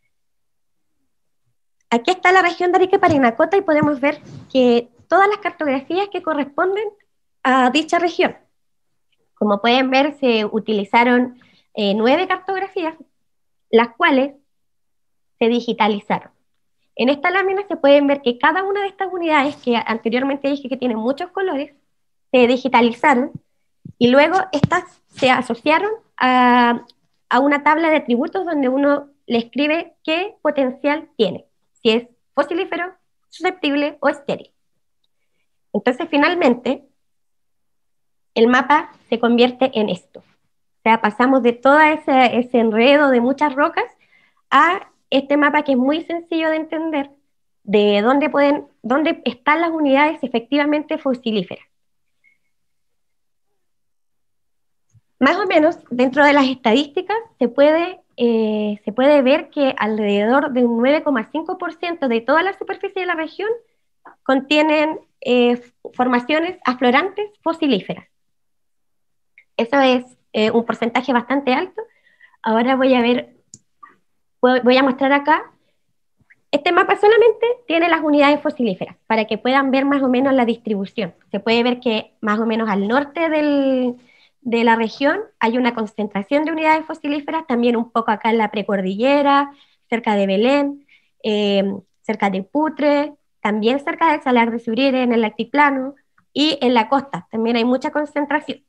Aquí está la región de Arica y Parinacota y podemos ver que todas las cartografías que corresponden a dicha región. Como pueden ver, se utilizaron 9 cartografías, las cuales se digitalizaron. En esta lámina se pueden ver que cada una de estas unidades, que anteriormente dije que tienen muchos colores, se digitalizaron y luego estas se asociaron a una tabla de atributos donde uno le escribe qué potencial tiene, si es fosilífero, susceptible o estéril. Entonces, finalmente, el mapa se convierte en esto. O sea, pasamos de todo ese enredo de muchas rocas a este mapa que es muy sencillo de entender, de dónde están las unidades efectivamente fosilíferas. Más o menos, dentro de las estadísticas, se puede ver que alrededor de un 9,5% de toda la superficie de la región contienen formaciones aflorantes fosilíferas. Eso es un porcentaje bastante alto. Ahora voy a ver voy a mostrar acá. Este mapa solamente tiene las unidades fosilíferas, para que puedan ver más o menos la distribución. Se puede ver que más o menos al norte de la región hay una concentración de unidades fosilíferas, también un poco acá en la precordillera, cerca de Belén, cerca de Putre, también cerca del Salar de Surire, en el altiplano, y en la costa también hay mucha concentración.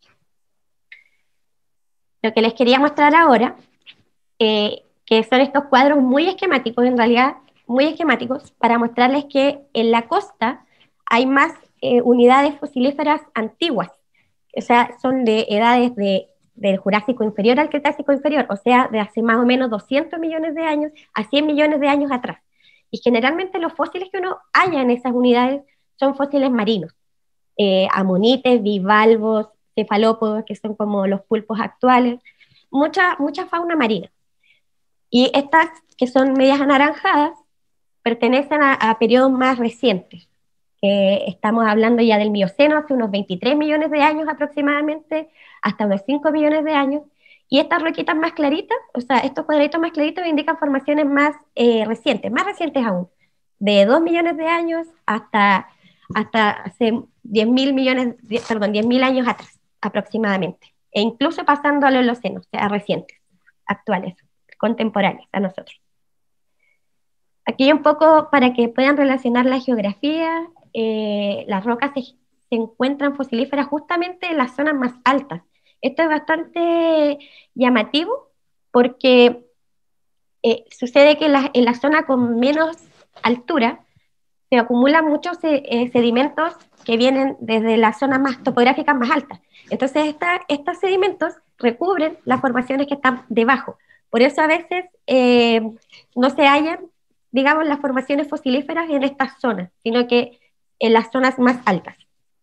Lo que les quería mostrar ahora, que son estos cuadros muy esquemáticos, en realidad muy esquemáticos, para mostrarles que en la costa hay más unidades fosilíferas antiguas, o sea, son de edades del Jurásico inferior al Cretácico inferior, o sea, de hace más o menos 200 millones de años a 100 millones de años atrás. Y generalmente los fósiles que uno halla en esas unidades son fósiles marinos, amonites, bivalvos, cefalópodos, que son como los pulpos actuales, mucha fauna marina. Y estas, que son medias anaranjadas, pertenecen a periodos más recientes. Estamos hablando ya del Mioceno, hace unos 23 millones de años aproximadamente, hasta unos 5 millones de años. Y estas roquitas más claritas, o sea, estos cuadraditos más claritos indican formaciones más recientes aún, de 2 millones de años hasta hace 10.000 años atrás, aproximadamente. E incluso pasando al Holoceno, o sea, recientes, actuales, contemporáneos a nosotros. Aquí un poco para que puedan relacionar la geografía, las rocas se encuentran fosilíferas justamente en las zonas más altas. Esto es bastante llamativo porque sucede que en la zona con menos altura se acumulan muchos sedimentos que vienen desde las zonas más topográficas más altas. Entonces estos sedimentos recubren las formaciones que están debajo. Por eso a veces no se hallan, digamos, las formaciones fosilíferas en estas zonas, sino que en las zonas más altas.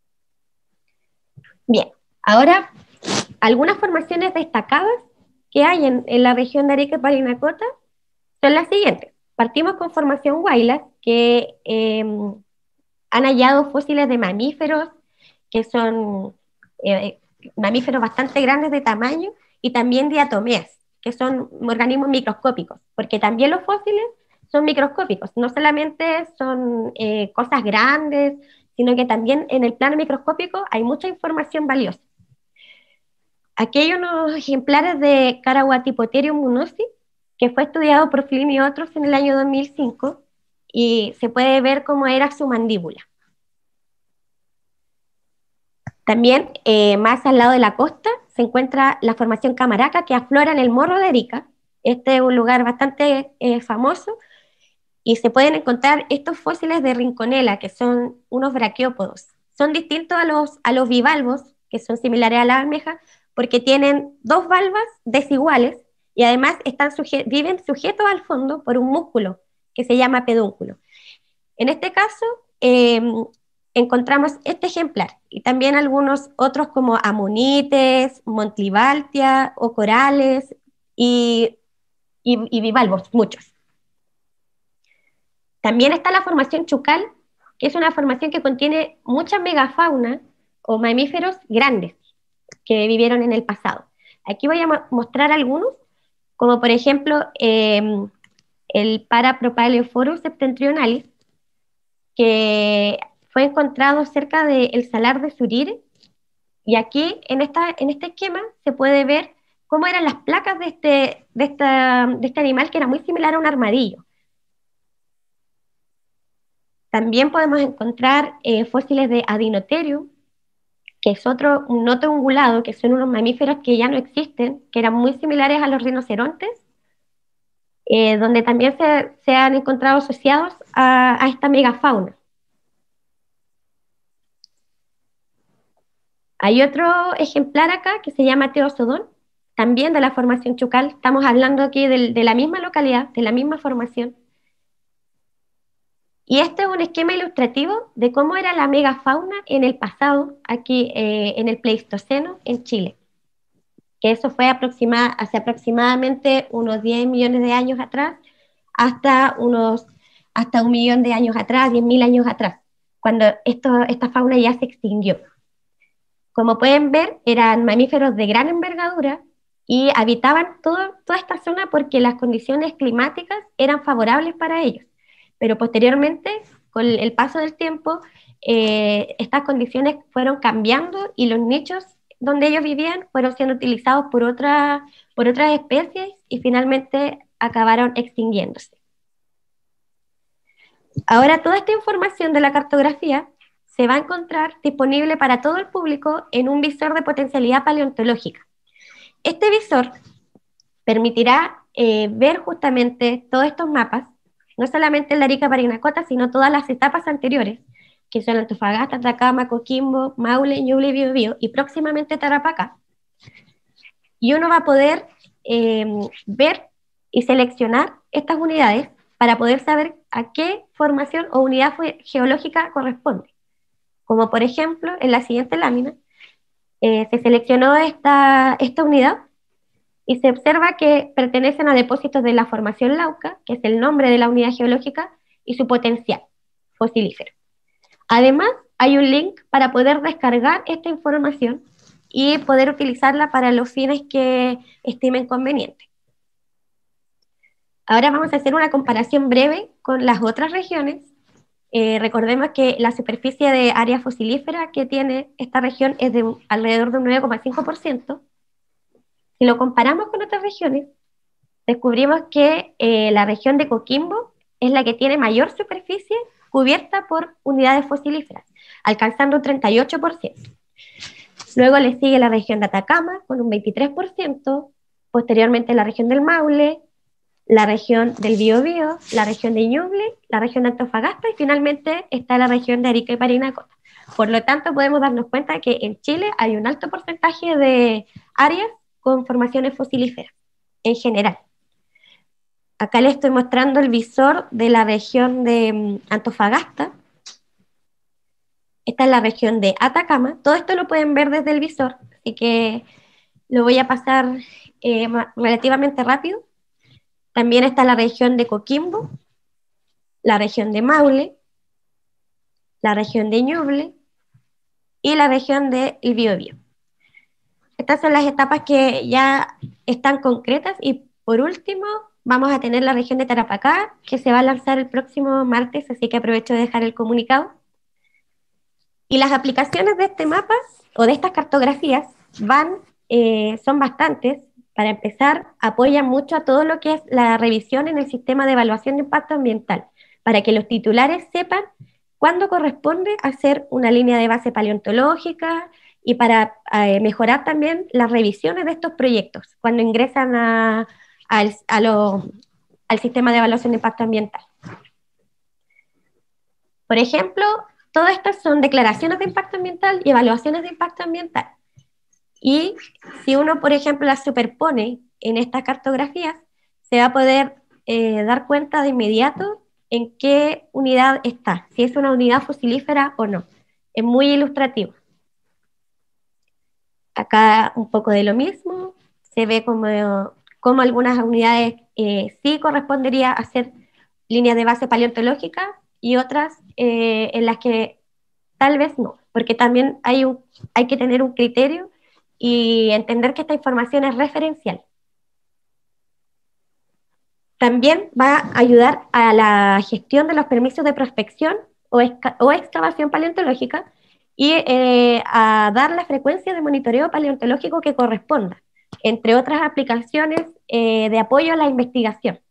Bien, ahora algunas formaciones destacadas que hay en la región de Arica y Parinacota son las siguientes. Partimos con formación Huaylas, que han hallado fósiles de mamíferos, que son mamíferos bastante grandes de tamaño, y también diatomeas, que son organismos microscópicos, porque también los fósiles son microscópicos, no solamente son cosas grandes, sino que también en el plano microscópico hay mucha información valiosa. Aquí hay unos ejemplares de Caraguatipotherium munosi, que fue estudiado por Flynn y otros en el año 2005, y se puede ver cómo era su mandíbula. También, más al lado de la costa, se encuentra la formación Camaraca, que aflora en el Morro de Arica. Este es un lugar bastante famoso, y se pueden encontrar estos fósiles de Rinconella, que son unos braquiópodos. Son distintos a los bivalvos, que son similares a la almeja, porque tienen dos valvas desiguales, y además viven sujetos al fondo por un músculo, que se llama pedúnculo. En este caso, encontramos este ejemplar, y también algunos otros como amonites, montlibaltia o corales, y bivalvos, muchos. También está la formación Chucal, que es una formación que contiene mucha megafauna o mamíferos grandes que vivieron en el pasado. Aquí voy a mostrar algunos, como por ejemplo el Parapropaleophorus septentrionalis, que fue encontrado cerca del Salar de Surire, y aquí en este esquema se puede ver cómo eran las placas de este animal, que era muy similar a un armadillo. También podemos encontrar fósiles de Adinotherium, que es un noto ungulado, que son unos mamíferos que ya no existen, que eran muy similares a los rinocerontes, donde también se han encontrado asociados a esta megafauna. Hay otro ejemplar acá que se llama Teosodon, también de la formación Chucal. Estamos hablando aquí de la misma localidad, de la misma formación. Y este es un esquema ilustrativo de cómo era la megafauna en el pasado, aquí en el Pleistoceno, en Chile. Que eso fue hace aproximadamente unos 10 millones de años atrás, hasta 1 millón de años atrás, 10.000 años atrás, cuando esta fauna ya se extinguió. Como pueden ver, eran mamíferos de gran envergadura, y habitaban toda esta zona porque las condiciones climáticas eran favorables para ellos. Pero posteriormente, con el paso del tiempo, estas condiciones fueron cambiando y los nichos donde ellos vivían fueron siendo utilizados por otras especies y finalmente acabaron extinguiéndose. Ahora toda esta información de la cartografía se va a encontrar disponible para todo el público en un visor de potencialidad paleontológica. Este visor permitirá ver justamente todos estos mapas, no solamente el de Arica Parinacota, sino todas las etapas anteriores, que son Antofagasta, Atacama, Coquimbo, Maule, Ñuble y Biobío, y próximamente Tarapacá. Y uno va a poder ver y seleccionar estas unidades para poder saber a qué formación o unidad geológica corresponde. Como por ejemplo, en la siguiente lámina, se seleccionó esta unidad y se observa que pertenecen a depósitos de la formación Lauca, que es el nombre de la unidad geológica, y su potencial fosilífero. Además, hay un link para poder descargar esta información y poder utilizarla para los fines que estimen convenientes. Ahora vamos a hacer una comparación breve con las otras regiones. Recordemos que la superficie de área fosilífera que tiene esta región es de alrededor de un 9,5%. Si lo comparamos con otras regiones, descubrimos que la región de Coquimbo es la que tiene mayor superficie cubierta por unidades fosilíferas, alcanzando un 38%. Luego le sigue la región de Atacama con un 23%, posteriormente la región del Maule, la región del Biobío, la región de Ñuble, la región de Antofagasta y finalmente está la región de Arica y Parinacota. Por lo tanto, podemos darnos cuenta que en Chile hay un alto porcentaje de áreas con formaciones fosilíferas, en general. Acá les estoy mostrando el visor de la región de Antofagasta. Esta es la región de Atacama. Todo esto lo pueden ver desde el visor, así que lo voy a pasar relativamente rápido. También está la región de Coquimbo, la región de Maule, la región de Ñuble y la región de Biobío. Estas son las etapas que ya están concretas y por último vamos a tener la región de Tarapacá que se va a lanzar el próximo martes, así que aprovecho de dejar el comunicado. Y las aplicaciones de este mapa o de estas cartografías son bastantes. Para empezar, apoyan mucho a todo lo que es la revisión en el sistema de evaluación de impacto ambiental, para que los titulares sepan cuándo corresponde hacer una línea de base paleontológica y para mejorar también las revisiones de estos proyectos cuando ingresan al sistema de evaluación de impacto ambiental. Por ejemplo, todas estas son declaraciones de impacto ambiental y evaluaciones de impacto ambiental. Y si uno, por ejemplo, las superpone en estas cartografías, se va a poder dar cuenta de inmediato en qué unidad está, si es una unidad fosilífera o no. Es muy ilustrativo. Acá un poco de lo mismo, se ve como algunas unidades sí correspondería a hacer líneas de base paleontológica y otras en las que tal vez no, porque también hay que tener un criterio y entender que esta información es referencial. También va a ayudar a la gestión de los permisos de prospección o excavación paleontológica y a dar la frecuencia de monitoreo paleontológico que corresponda, entre otras aplicaciones de apoyo a la investigación.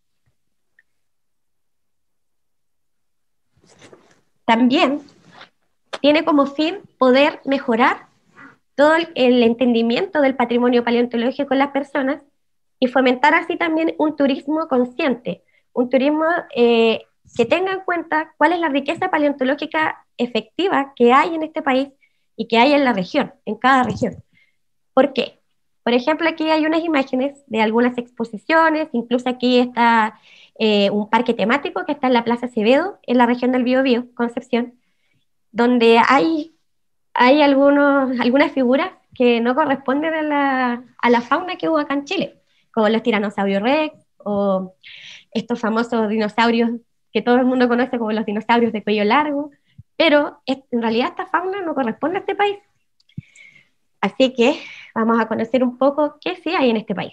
También tiene como fin poder mejorar todo el entendimiento del patrimonio paleontológico en las personas y fomentar así también un turismo consciente, un turismo que tenga en cuenta cuál es la riqueza paleontológica efectiva que hay en este país y que hay en la región, en cada región. ¿Por qué? Por ejemplo, aquí hay unas imágenes de algunas exposiciones, incluso aquí está un parque temático que está en la Plaza Acevedo, en la región del Biobío, Concepción, donde hay algunas figuras que no corresponden a la fauna que hubo acá en Chile, como los tiranosaurios rex, o estos famosos dinosaurios que todo el mundo conoce como los dinosaurios de cuello largo, pero en realidad esta fauna no corresponde a este país. Así que vamos a conocer un poco qué sí hay en este país.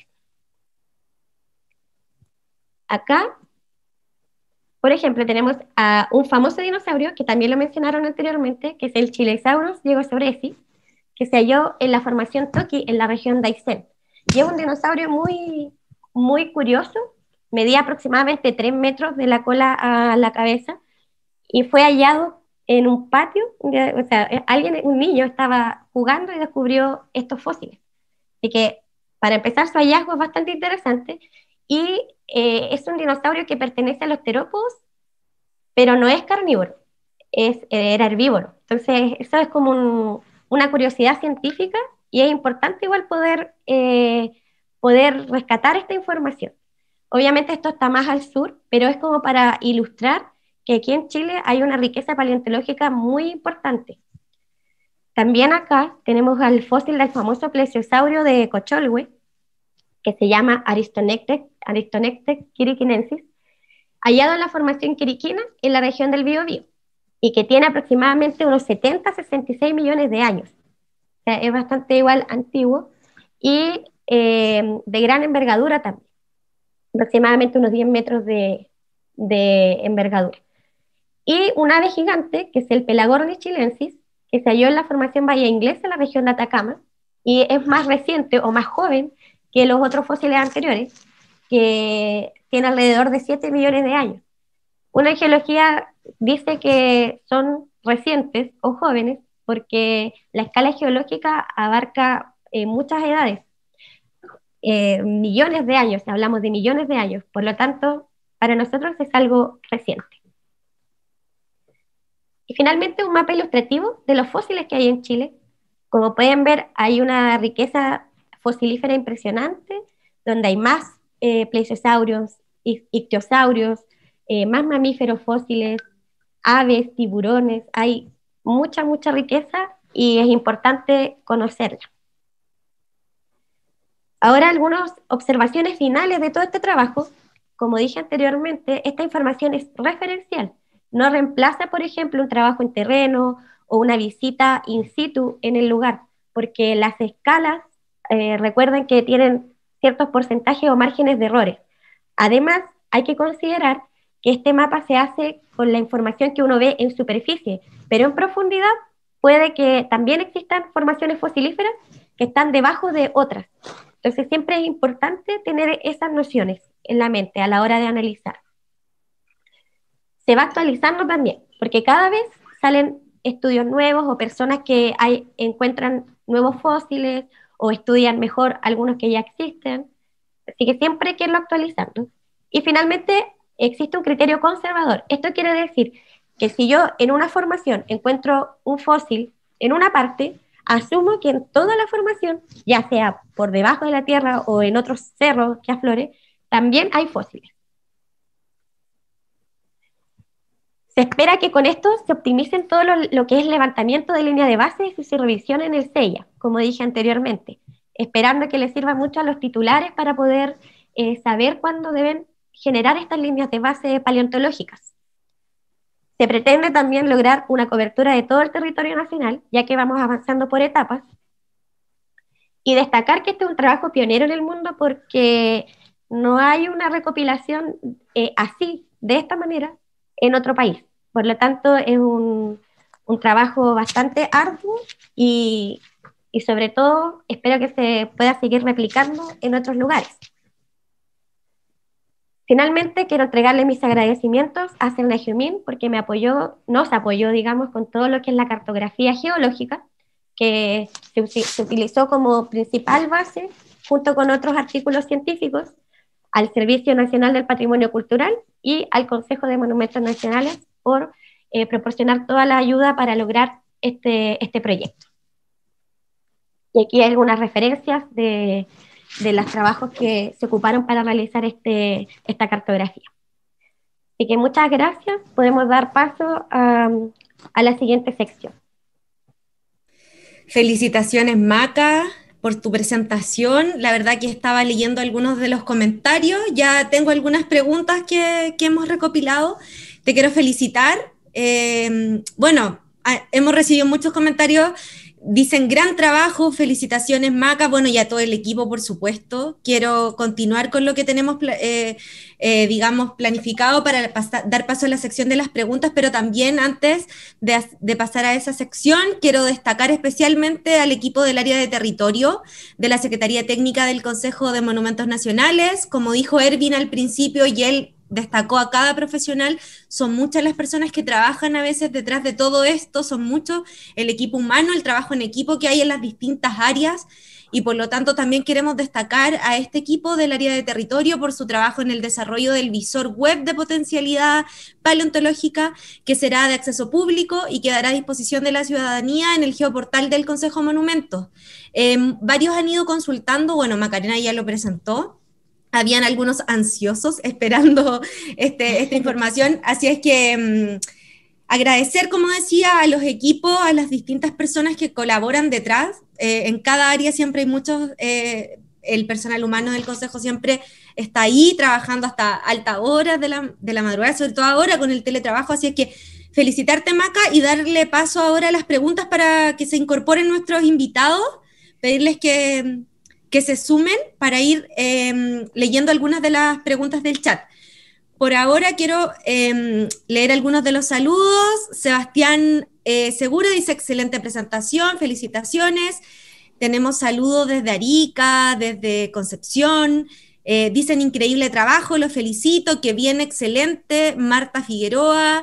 Acá, por ejemplo, tenemos a un famoso dinosaurio, que también lo mencionaron anteriormente, que es el Chilesaurus diegosaurensis, que se halló en la formación Toki, en la región de Aysén. Y es un dinosaurio muy, muy curioso, medía aproximadamente 3 metros de la cola a la cabeza, y fue hallado en un patio, o sea, un niño estaba jugando y descubrió estos fósiles. Así que, para empezar, su hallazgo es bastante interesante, y es un dinosaurio que pertenece a los terópodos, pero no es carnívoro, era herbívoro. Entonces, eso es como una curiosidad científica, y es importante igual poder rescatar esta información. Obviamente esto está más al sur, pero es como para ilustrar que aquí en Chile hay una riqueza paleontológica muy importante. También acá tenemos al fósil del famoso plesiosaurio de Cocholhue, que se llama Aristonectes quiriquinensis, hallado en la formación quiriquina en la región del Biobío, y que tiene aproximadamente unos 70-66 millones de años. O sea, es bastante igual antiguo, y de gran envergadura también, aproximadamente unos 10 metros de envergadura. Y un ave gigante, que es el Pelagornis chilensis, que se halló en la formación Bahía Inglesa, en la región de Atacama, y es más reciente o más joven que los otros fósiles anteriores, que tiene alrededor de 7 millones de años. Una geología dice que son recientes o jóvenes porque la escala geológica abarca muchas edades, millones de años, hablamos de millones de años, por lo tanto, para nosotros es algo reciente. Y finalmente, un mapa ilustrativo de los fósiles que hay en Chile. Como pueden ver, hay una riqueza fosilífera impresionante, donde hay más plesiosaurios, ictiosaurios, más mamíferos fósiles, aves, tiburones. Hay mucha, mucha riqueza, y es importante conocerla. Ahora, algunas observaciones finales de todo este trabajo. Como dije anteriormente, esta información es referencial. No reemplaza, por ejemplo, un trabajo en terreno o una visita in situ en el lugar, porque las escalas, recuerden que tienen ciertos porcentajes o márgenes de errores. Además, hay que considerar que este mapa se hace con la información que uno ve en superficie, pero en profundidad puede que también existan formaciones fosilíferas que están debajo de otras. Entonces, siempre es importante tener esas nociones en la mente a la hora de analizar. Se va actualizando también, porque cada vez salen estudios nuevos o personas que encuentran nuevos fósiles o estudian mejor algunos que ya existen. Así que siempre hay que irlo actualizando. Y finalmente, existe un criterio conservador. Esto quiere decir que si yo en una formación encuentro un fósil en una parte, asumo que en toda la formación, ya sea por debajo de la tierra o en otros cerros que aflore, también hay fósiles. Se espera que con esto se optimicen todo lo que es levantamiento de línea de base y su revisión en el CEIA, como dije anteriormente, esperando que les sirva mucho a los titulares para poder saber cuándo deben generar estas líneas de base paleontológicas. Se pretende también lograr una cobertura de todo el territorio nacional, ya que vamos avanzando por etapas, y destacar que este es un trabajo pionero en el mundo porque no hay una recopilación así, de esta manera, en otro país. Por lo tanto, es un trabajo bastante arduo, y sobre todo espero que se pueda seguir replicando en otros lugares. Finalmente, quiero entregarle mis agradecimientos a Serna Jumín porque nos apoyó, digamos, con todo lo que es la cartografía geológica, que se utilizó como principal base, junto con otros artículos científicos, al Servicio Nacional del Patrimonio Cultural y al Consejo de Monumentos Nacionales por proporcionar toda la ayuda para lograr este proyecto. Y aquí hay algunas referencias de los trabajos que se ocuparon para realizar esta cartografía. Así que muchas gracias. Podemos dar paso a la siguiente sección. Felicitaciones, Maca, por tu presentación. La verdad que estaba leyendo algunos de los comentarios. Ya tengo algunas preguntas que hemos recopilado. Te quiero felicitar. Bueno, hemos recibido muchos comentarios Dicen gran trabajo, felicitaciones Maca, bueno, y a todo el equipo, por supuesto. Quiero continuar con lo que tenemos, digamos, planificado para dar paso a la sección de las preguntas, pero también antes de pasar a esa sección, quiero destacar especialmente al equipo del área de territorio, de la Secretaría Técnica del Consejo de Monumentos Nacionales. Como dijo Ervin al principio, y él destacó a cada profesional, son muchas las personas que trabajan a veces detrás de todo esto, son muchos el equipo humano, el trabajo en equipo que hay en las distintas áreas, y por lo tanto también queremos destacar a este equipo del área de territorio por su trabajo en el desarrollo del visor web de potencialidad paleontológica, que será de acceso público y quedará a disposición de la ciudadanía en el geoportal del Consejo de Monumentos. Varios han ido consultando, bueno, Macarena ya lo presentó, habían algunos ansiosos esperando esta información, así es que agradecer, como decía, a los equipos, a las distintas personas que colaboran detrás. En cada área siempre hay muchos, el personal humano del Consejo siempre está ahí trabajando hasta altas horas de la madrugada, sobre todo ahora con el teletrabajo, así es que felicitarte, Maca, y darle paso ahora a las preguntas para que se incorporen nuestros invitados, pedirles que se sumen para ir leyendo algunas de las preguntas del chat. Por ahora quiero leer algunos de los saludos. Sebastián Segura dice, excelente presentación, felicitaciones. Tenemos saludos desde Arica, desde Concepción. Dicen, increíble trabajo, lo felicito, que bien, excelente. Marta Figueroa.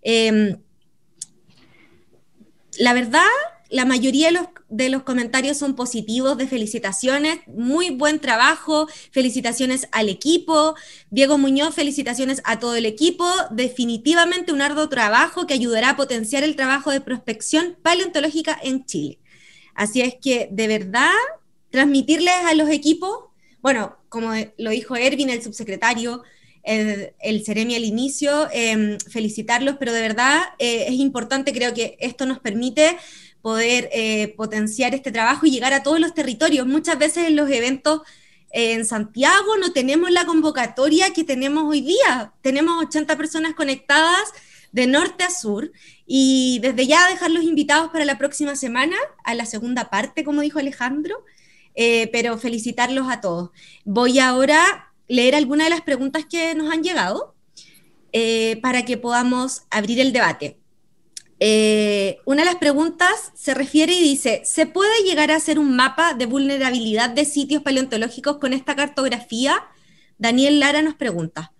La verdad, la mayoría de los comentarios son positivos, de felicitaciones, muy buen trabajo, felicitaciones al equipo. Diego Muñoz, felicitaciones a todo el equipo, definitivamente un arduo trabajo que ayudará a potenciar el trabajo de prospección paleontológica en Chile. Así es que, de verdad, transmitirles a los equipos, bueno, como lo dijo Ervin, el subsecretario, el Ceremi al inicio, felicitarlos, pero de verdad es importante, creo que esto nos permite poder potenciar este trabajo y llegar a todos los territorios. Muchas veces en los eventos en Santiago no tenemos la convocatoria que tenemos hoy día. Tenemos 80 personas conectadas de norte a sur, y desde ya dejarlos invitados para la próxima semana, a la segunda parte, como dijo Alejandro, pero felicitarlos a todos. Voy ahora a leer algunas de las preguntas que nos han llegado para que podamos abrir el debate. Una de las preguntas se refiere y dice, ¿se puede llegar a hacer un mapa de vulnerabilidad de sitios paleontológicos con esta cartografía? Daniel Lara nos pregunta.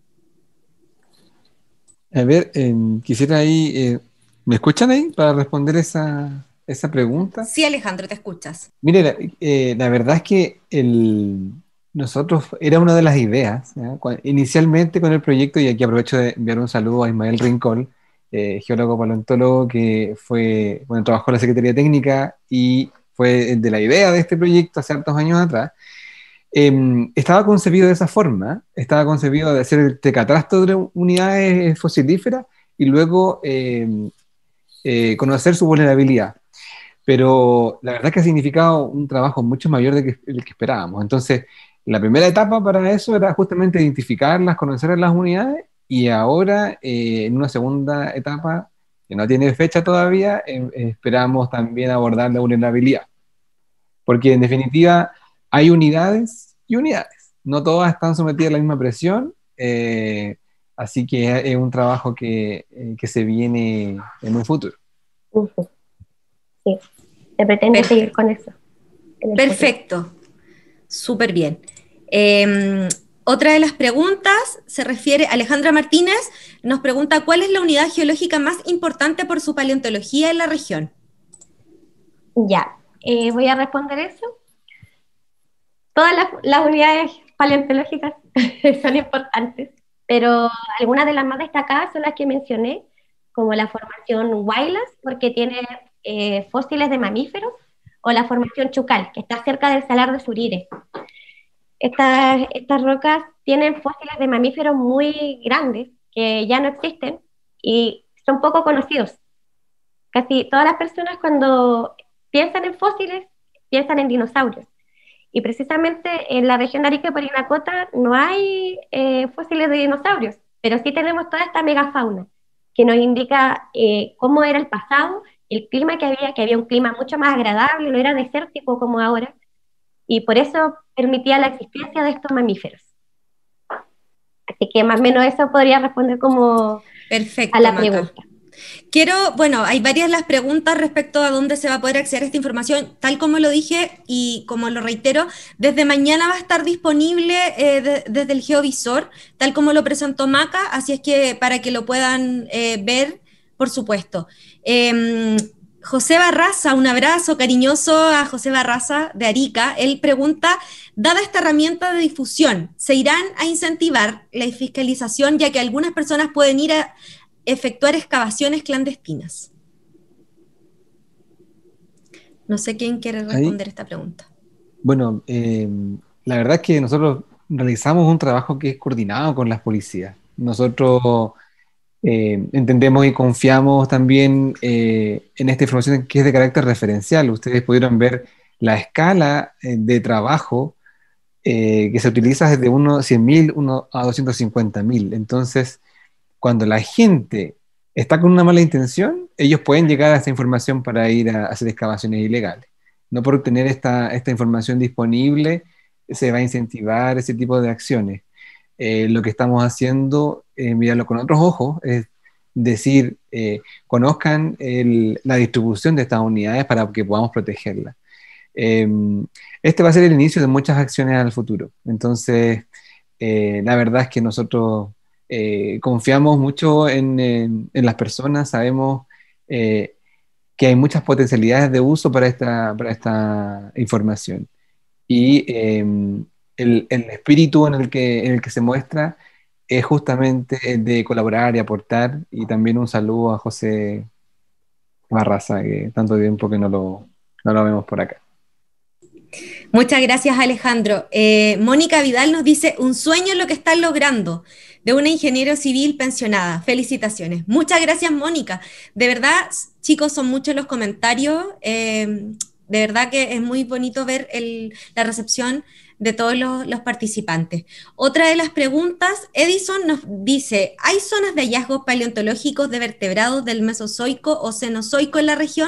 A ver, quisiera ahí, ¿me escuchan ahí para responder esa pregunta? Sí, Alejandro, te escuchas. Mire, la verdad es que nosotros, era una de las ideas, ¿ya? Inicialmente con el proyecto, y aquí aprovecho de enviar un saludo a Ismael Rincón, geólogo paleontólogo que trabajó en la Secretaría Técnica y fue de la idea de este proyecto hace hartos años atrás. Estaba concebido de esa forma, estaba concebido de hacer el catastro de unidades fosilíferas y luego conocer su vulnerabilidad. Pero la verdad es que ha significado un trabajo mucho mayor del que esperábamos. Entonces, la primera etapa para eso era justamente identificarlas, conocer las unidades, y ahora, en una segunda etapa, que no tiene fecha todavía, esperamos también abordar la vulnerabilidad. Porque en definitiva hay unidades y unidades. No todas están sometidas a la misma presión, así que es un trabajo que se viene en un futuro. Sí, se pretende seguir con eso. Perfecto, súper bien. Otra de las preguntas se refiere, Alejandra Martínez nos pregunta, ¿cuál es la unidad geológica más importante por su paleontología en la región? Ya, voy a responder eso. Todas las unidades paleontológicas son importantes, pero algunas de las más destacadas son las que mencioné, como la formación Huaylas, porque tiene fósiles de mamíferos, o la formación Chucal, que está cerca del Salar de Surire. Estas rocas tienen fósiles de mamíferos muy grandes, que ya no existen, y son poco conocidos. Casi todas las personas cuando piensan en fósiles, piensan en dinosaurios. Y precisamente en la región de Arica y Parinacota no hay fósiles de dinosaurios, pero sí tenemos toda esta megafauna que nos indica cómo era el pasado el clima que había un clima mucho más agradable, no era desértico como ahora, y por eso permitía la existencia de estos mamíferos. Así que más o menos eso podría responder como perfecto, a la Maca. pregunta. Hay varias las preguntas respecto a dónde se va a poder acceder a esta información, tal como lo dije y como lo reitero, desde mañana va a estar disponible desde el geovisor, tal como lo presentó Maca, así es que para que lo puedan ver, por supuesto. José Barraza, un abrazo cariñoso a José Barraza de Arica. Él pregunta, dada esta herramienta de difusión, ¿se irán a incentivar la fiscalización, ya que algunas personas pueden ir a efectuar excavaciones clandestinas? No sé quién quiere responder esta pregunta. Bueno, la verdad es que nosotros realizamos un trabajo que es coordinado con las policías. Nosotros entendemos y confiamos también en esta información que es de carácter referencial. Ustedes pudieron ver la escala de trabajo que se utiliza desde 100.000 a 250.000. Entonces, cuando la gente está con una mala intención, ellos pueden llegar a esta información para ir a hacer excavaciones ilegales. No por tener esta información disponible se va a incentivar ese tipo de acciones. Lo que estamos haciendo, mirarlo con otros ojos, es decir, conozcan la distribución de estas unidades para que podamos protegerlas. Este va a ser el inicio de muchas acciones al futuro. Entonces, la verdad es que nosotros confiamos mucho en las personas, sabemos que hay muchas potencialidades de uso para esta información. Y el espíritu en el que se muestra es justamente el de colaborar y aportar, y también un saludo a José Barraza, que tanto tiempo que no lo vemos por acá. Muchas gracias, Alejandro. Mónica Vidal nos dice, un sueño es lo que están logrando, de una ingeniero civil pensionada. Felicitaciones. Muchas gracias, Mónica. De verdad, chicos, son muchos los comentarios. De verdad que es muy bonito ver la recepción de todos los participantes. Otra de las preguntas, Edison nos dice, ¿hay zonas de hallazgos paleontológicos de vertebrados del Mesozoico o Cenozoico en la región?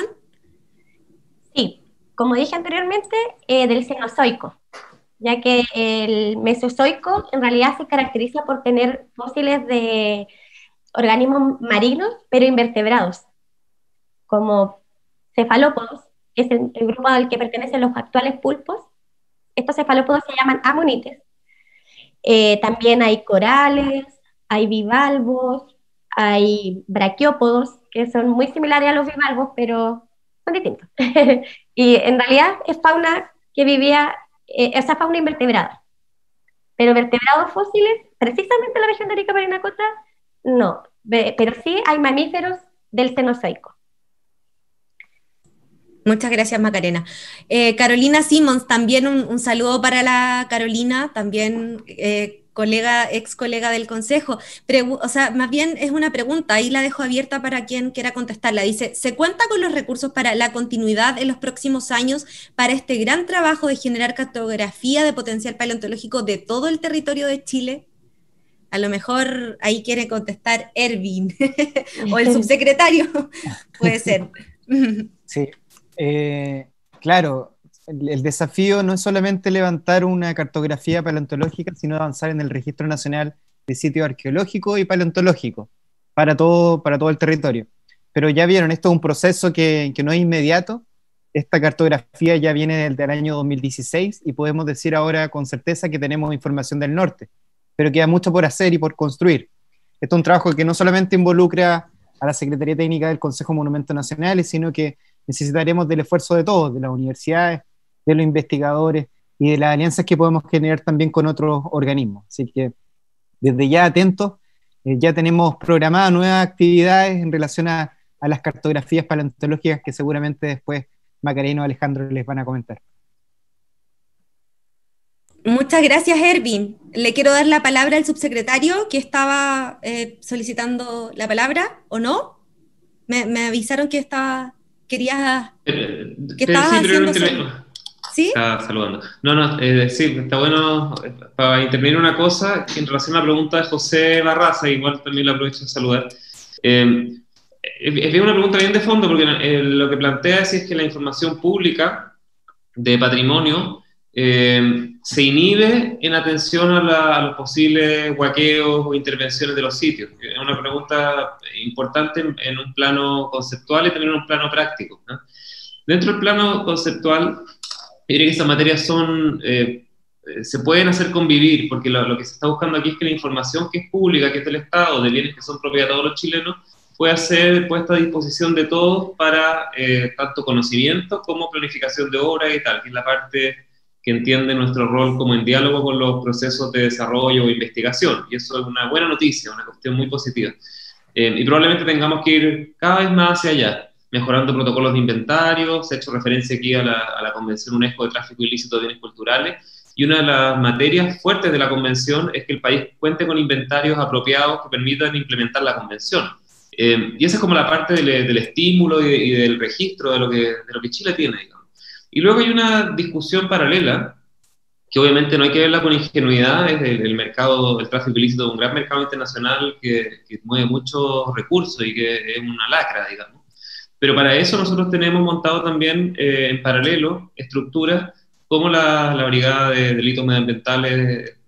Sí, como dije anteriormente, del Cenozoico, ya que el Mesozoico en realidad se caracteriza por tener fósiles de organismos marinos, pero invertebrados, como cefalópodos, que es el grupo al que pertenecen los actuales pulpos. Estos cefalópodos se llaman amonites. También hay corales, hay bivalvos, hay braquiópodos, que son muy similares a los bivalvos, pero son distintos. Y en realidad es fauna que vivía, esa fauna invertebrada. Pero vertebrados fósiles, precisamente en la región de Arica Parinacota, no. Pero sí hay mamíferos del Cenozoico. Muchas gracias, Macarena. Carolina Simmons, también un saludo para la Carolina, también ex colega del Consejo. Más bien es una pregunta, ahí la dejo abierta para quien quiera contestarla. Dice, ¿se cuenta con los recursos para la continuidad en los próximos años para este gran trabajo de generar cartografía de potencial paleontológico de todo el territorio de Chile? A lo mejor ahí quiere contestar Ervin o el subsecretario, puede ser. Sí. Claro, el desafío no es solamente levantar una cartografía paleontológica, sino avanzar en el Registro Nacional de Sitios Arqueológicos y Paleontológicos para todo el territorio. Pero ya vieron, esto es un proceso que no es inmediato. Esta cartografía ya viene del año 2016 y podemos decir ahora con certeza que tenemos información del norte, pero queda mucho por hacer y por construir. Esto es un trabajo que no solamente involucra a la Secretaría Técnica del Consejo de Monumentos Nacionales, sino que necesitaremos del esfuerzo de todos, de las universidades, de los investigadores y de las alianzas que podemos generar también con otros organismos. Así que desde ya atentos, ya tenemos programadas nuevas actividades en relación a las cartografías paleontológicas que seguramente después Macarena o Alejandro les van a comentar. Muchas gracias, Ervin. Le quiero dar la palabra al subsecretario que estaba solicitando la palabra, ¿o no? Me avisaron que estaba... Querías... ¿Qué estabas haciendo? ¿Sí? Estaba saludando. Sí, está bueno para intervenir una cosa en relación a la pregunta de José Barraza, igual también la aprovecho de saludar. Es una pregunta bien de fondo, porque lo que plantea es si es que la información pública de patrimonio se inhibe en atención a los posibles huaqueos o intervenciones de los sitios. Es una pregunta importante en un plano conceptual y también en un plano práctico, ¿no? Dentro del plano conceptual, yo diría que estas materias se pueden hacer convivir, porque lo que se está buscando aquí es que la información que es pública, que es del Estado, de bienes que son propiedad de todos los chilenos, pueda ser puesta a disposición de todos para tanto conocimiento como planificación de obras y tal, que es la parte que entiende nuestro rol como en diálogo con los procesos de desarrollo o investigación, y eso es una buena noticia, una cuestión muy positiva. Y probablemente tengamos que ir cada vez más hacia allá, mejorando protocolos de inventario. Se ha hecho referencia aquí a la Convención UNESCO de Tráfico Ilícito de Bienes Culturales, y una de las materias fuertes de la Convención es que el país cuente con inventarios apropiados que permitan implementar la Convención. Y esa es como la parte del estímulo y del registro de lo que Chile tiene, digamos. Y luego hay una discusión paralela, que obviamente no hay que verla con ingenuidad. Es el mercado del tráfico ilícito, un gran mercado internacional que mueve muchos recursos y que es una lacra, digamos. Pero para eso nosotros tenemos montado también en paralelo estructuras como la Brigada de Delitos Medioambientales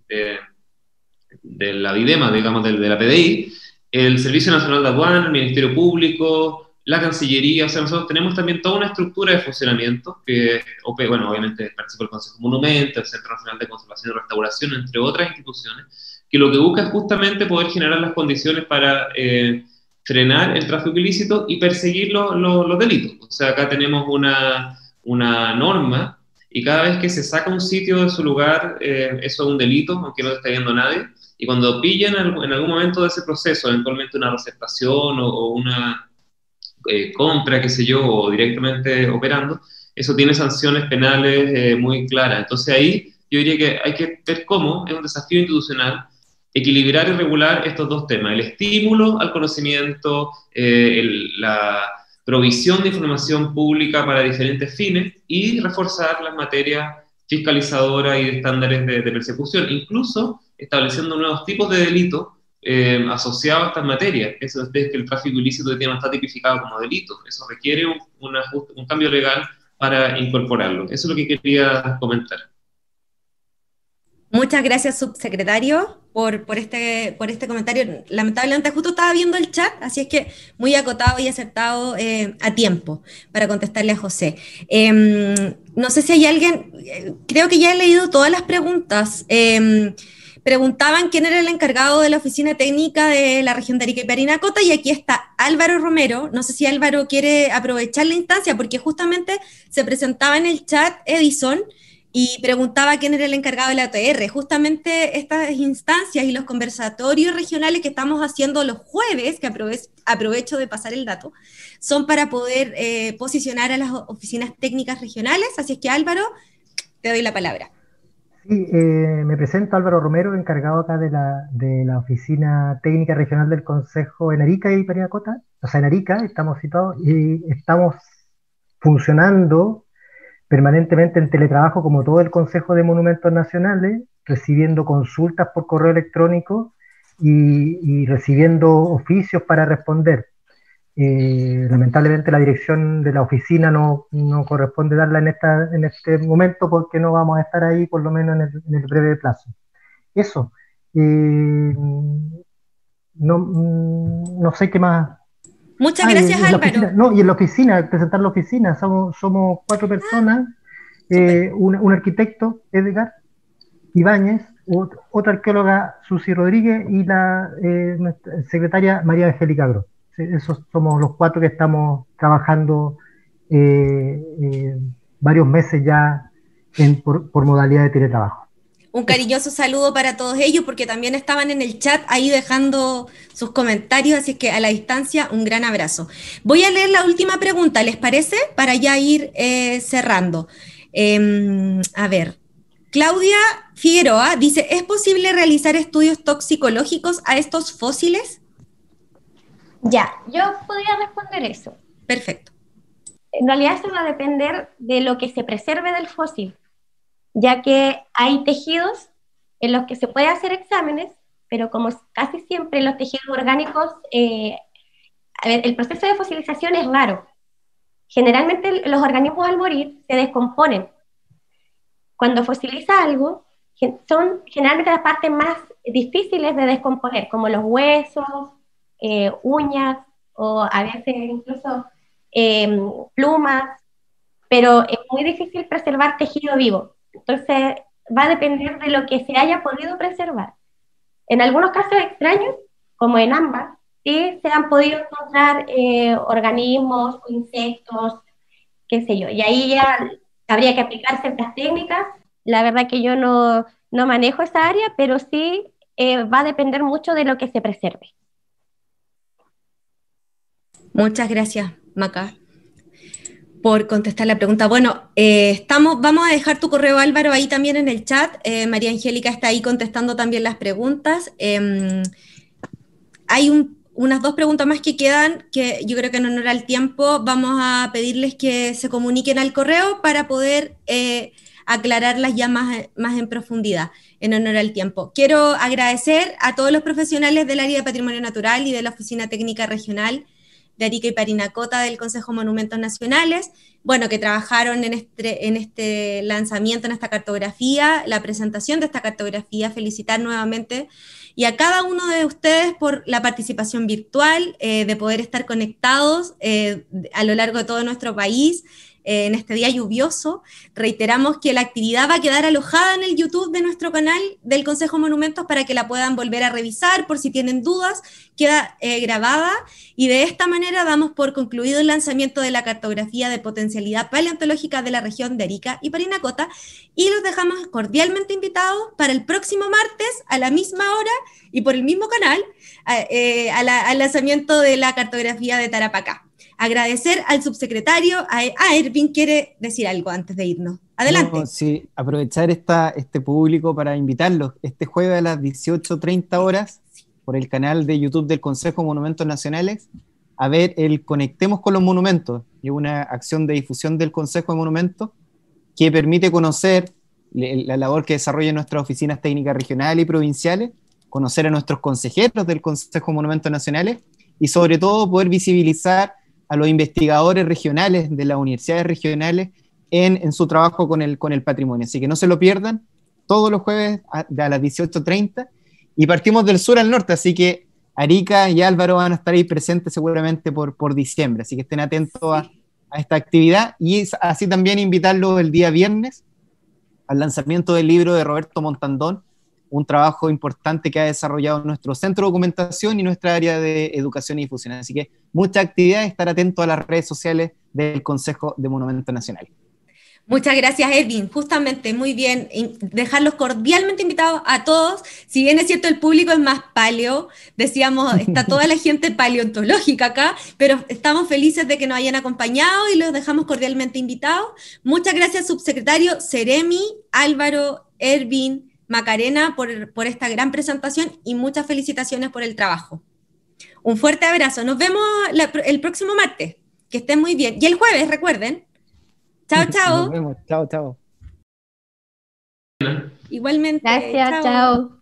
de la VIDEMA, digamos, de la PDI, el Servicio Nacional de Aduana, el Ministerio Público, la Cancillería. O sea, nosotros tenemos también toda una estructura de funcionamiento que, bueno, obviamente participa el Consejo Monumento, el Centro Nacional de Conservación y Restauración, entre otras instituciones, que lo que busca es justamente poder generar las condiciones para frenar el tráfico ilícito y perseguir los delitos. O sea, acá tenemos una norma, y cada vez que se saca un sitio de su lugar, eso es un delito, aunque no está viendo nadie. Y cuando pillan en algún momento de ese proceso, eventualmente una receptación o una compra, qué sé yo, o directamente operando, eso tiene sanciones penales muy claras. Entonces ahí yo diría que hay que ver cómo es un desafío institucional equilibrar y regular estos dos temas: el estímulo al conocimiento, la provisión de información pública para diferentes fines, y reforzar las materias fiscalizadoras y de estándares de persecución, incluso estableciendo nuevos tipos de delitos asociados a estas materias. Eso es que el tráfico ilícito no está tipificado como delito. Eso requiere un cambio legal para incorporarlo. Eso es lo que quería comentar. Muchas gracias, subsecretario, por este comentario. Lamentablemente justo estaba viendo el chat, así es que muy acotado y acertado a tiempo para contestarle a José. No sé si hay alguien, creo que ya he leído todas las preguntas. Preguntaban quién era el encargado de la oficina técnica de la región de Arica y Parinacota, y aquí está Álvaro Romero. No sé si Álvaro quiere aprovechar la instancia, porque justamente se presentaba en el chat Edison y preguntaba quién era el encargado de la OTR. Justamente estas instancias y los conversatorios regionales que estamos haciendo los jueves, que aprovecho de pasar el dato, son para poder posicionar a las oficinas técnicas regionales. Así es que, Álvaro, te doy la palabra. Sí, me presento, Álvaro Romero, encargado acá de la Oficina Técnica Regional del Consejo en Arica y Parinacota. O sea, en Arica estamos situados y estamos funcionando permanentemente en teletrabajo como todo el Consejo de Monumentos Nacionales, recibiendo consultas por correo electrónico y recibiendo oficios para responder. Lamentablemente la dirección de la oficina no corresponde darla en este momento, porque no vamos a estar ahí por lo menos en el breve plazo. Eso. No sé qué más. Muchas gracias, Álvaro. Y en la oficina, presentar la oficina, somos 4 personas, un arquitecto, Edgar Ibáñez, otra arqueóloga, Susi Rodríguez, y la secretaria María Angélica Gros. Esos somos los 4 que estamos trabajando varios meses ya por modalidad de teletrabajo. Un cariñoso saludo para todos ellos, porque también estaban en el chat ahí dejando sus comentarios, así que a la distancia un gran abrazo. Voy a leer la última pregunta, ¿les parece? Para ya ir cerrando. A ver, Claudia Figueroa dice, ¿es posible realizar estudios toxicológicos a estos fósiles? Ya, yo podría responder eso. Perfecto. En realidad eso va a depender de lo que se preserve del fósil, ya que hay tejidos en los que se puede hacer exámenes, pero como casi siempre los tejidos orgánicos a ver, el proceso de fosilización es raro. Generalmente los organismos al morir se descomponen. Cuando fosiliza algo, son generalmente las partes más difíciles de descomponer, como los huesos, uñas, o a veces incluso plumas, pero es muy difícil preservar tejido vivo. Entonces, va a depender de lo que se haya podido preservar. En algunos casos extraños, como en ámbar, sí se han podido encontrar organismos o insectos, qué sé yo, y ahí ya habría que aplicar ciertas técnicas. La verdad que yo no manejo esa área, pero sí va a depender mucho de lo que se preserve. Muchas gracias, Maca, por contestar la pregunta. Bueno, vamos a dejar tu correo, Álvaro, ahí también en el chat. María Angélica está ahí contestando también las preguntas. Hay unas 2 preguntas más que quedan, que yo creo que en honor al tiempo vamos a pedirles que se comuniquen al correo para poder aclararlas ya más en profundidad, en honor al tiempo. Quiero agradecer a todos los profesionales del área de Patrimonio Natural y de la Oficina Técnica Regional de Arica y Parinacota del Consejo de Monumentos Nacionales, bueno, que trabajaron en este lanzamiento, en esta cartografía, la presentación de esta cartografía, felicitar nuevamente, y a cada uno de ustedes por la participación virtual, de poder estar conectados a lo largo de todo nuestro país, en este día lluvioso. Reiteramos que la actividad va a quedar alojada en el YouTube de nuestro canal del Consejo de Monumentos para que la puedan volver a revisar por si tienen dudas, queda grabada, y de esta manera damos por concluido el lanzamiento de la cartografía de potencialidad paleontológica de la región de Arica y Parinacota, y los dejamos cordialmente invitados para el próximo martes a la misma hora y por el mismo canal al lanzamiento de la cartografía de Tarapacá. Agradecer al subsecretario, Ervin quiere decir algo antes de irnos. Adelante. No, sí, aprovechar este público para invitarlos este jueves a las 18:30 horas por el canal de YouTube del Consejo de Monumentos Nacionales a ver el Conectemos con los Monumentos, y una acción de difusión del Consejo de Monumentos que permite conocer la labor que desarrollan nuestras oficinas técnicas regionales y provinciales, conocer a nuestros consejeros del Consejo de Monumentos Nacionales y sobre todo poder visibilizar a los investigadores regionales de las universidades regionales en su trabajo con el patrimonio. Así que no se lo pierdan, todos los jueves a las 18:30, y partimos del sur al norte, así que Arica y Álvaro van a estar ahí presentes seguramente por diciembre, así que estén atentos a esta actividad, y así también invitarlos el día viernes al lanzamiento del libro de Roberto Montandón, un trabajo importante que ha desarrollado nuestro centro de documentación y nuestra área de educación y difusión. Así que mucha actividad, estar atento a las redes sociales del Consejo de Monumentos Nacionales. Muchas gracias, Ervin. Justamente, muy bien, dejarlos cordialmente invitados a todos. Si bien es cierto, el público es más paleo, decíamos, está toda la gente paleontológica acá, pero estamos felices de que nos hayan acompañado y los dejamos cordialmente invitados. Muchas gracias, subsecretario Seremi, Álvaro, Ervin, Macarena, por esta gran presentación, y muchas felicitaciones por el trabajo. Un fuerte abrazo. Nos vemos el próximo martes. Que estén muy bien. Y el jueves, recuerden. Chao, chao. Nos vemos. Chao, chao. Igualmente. Gracias, chao.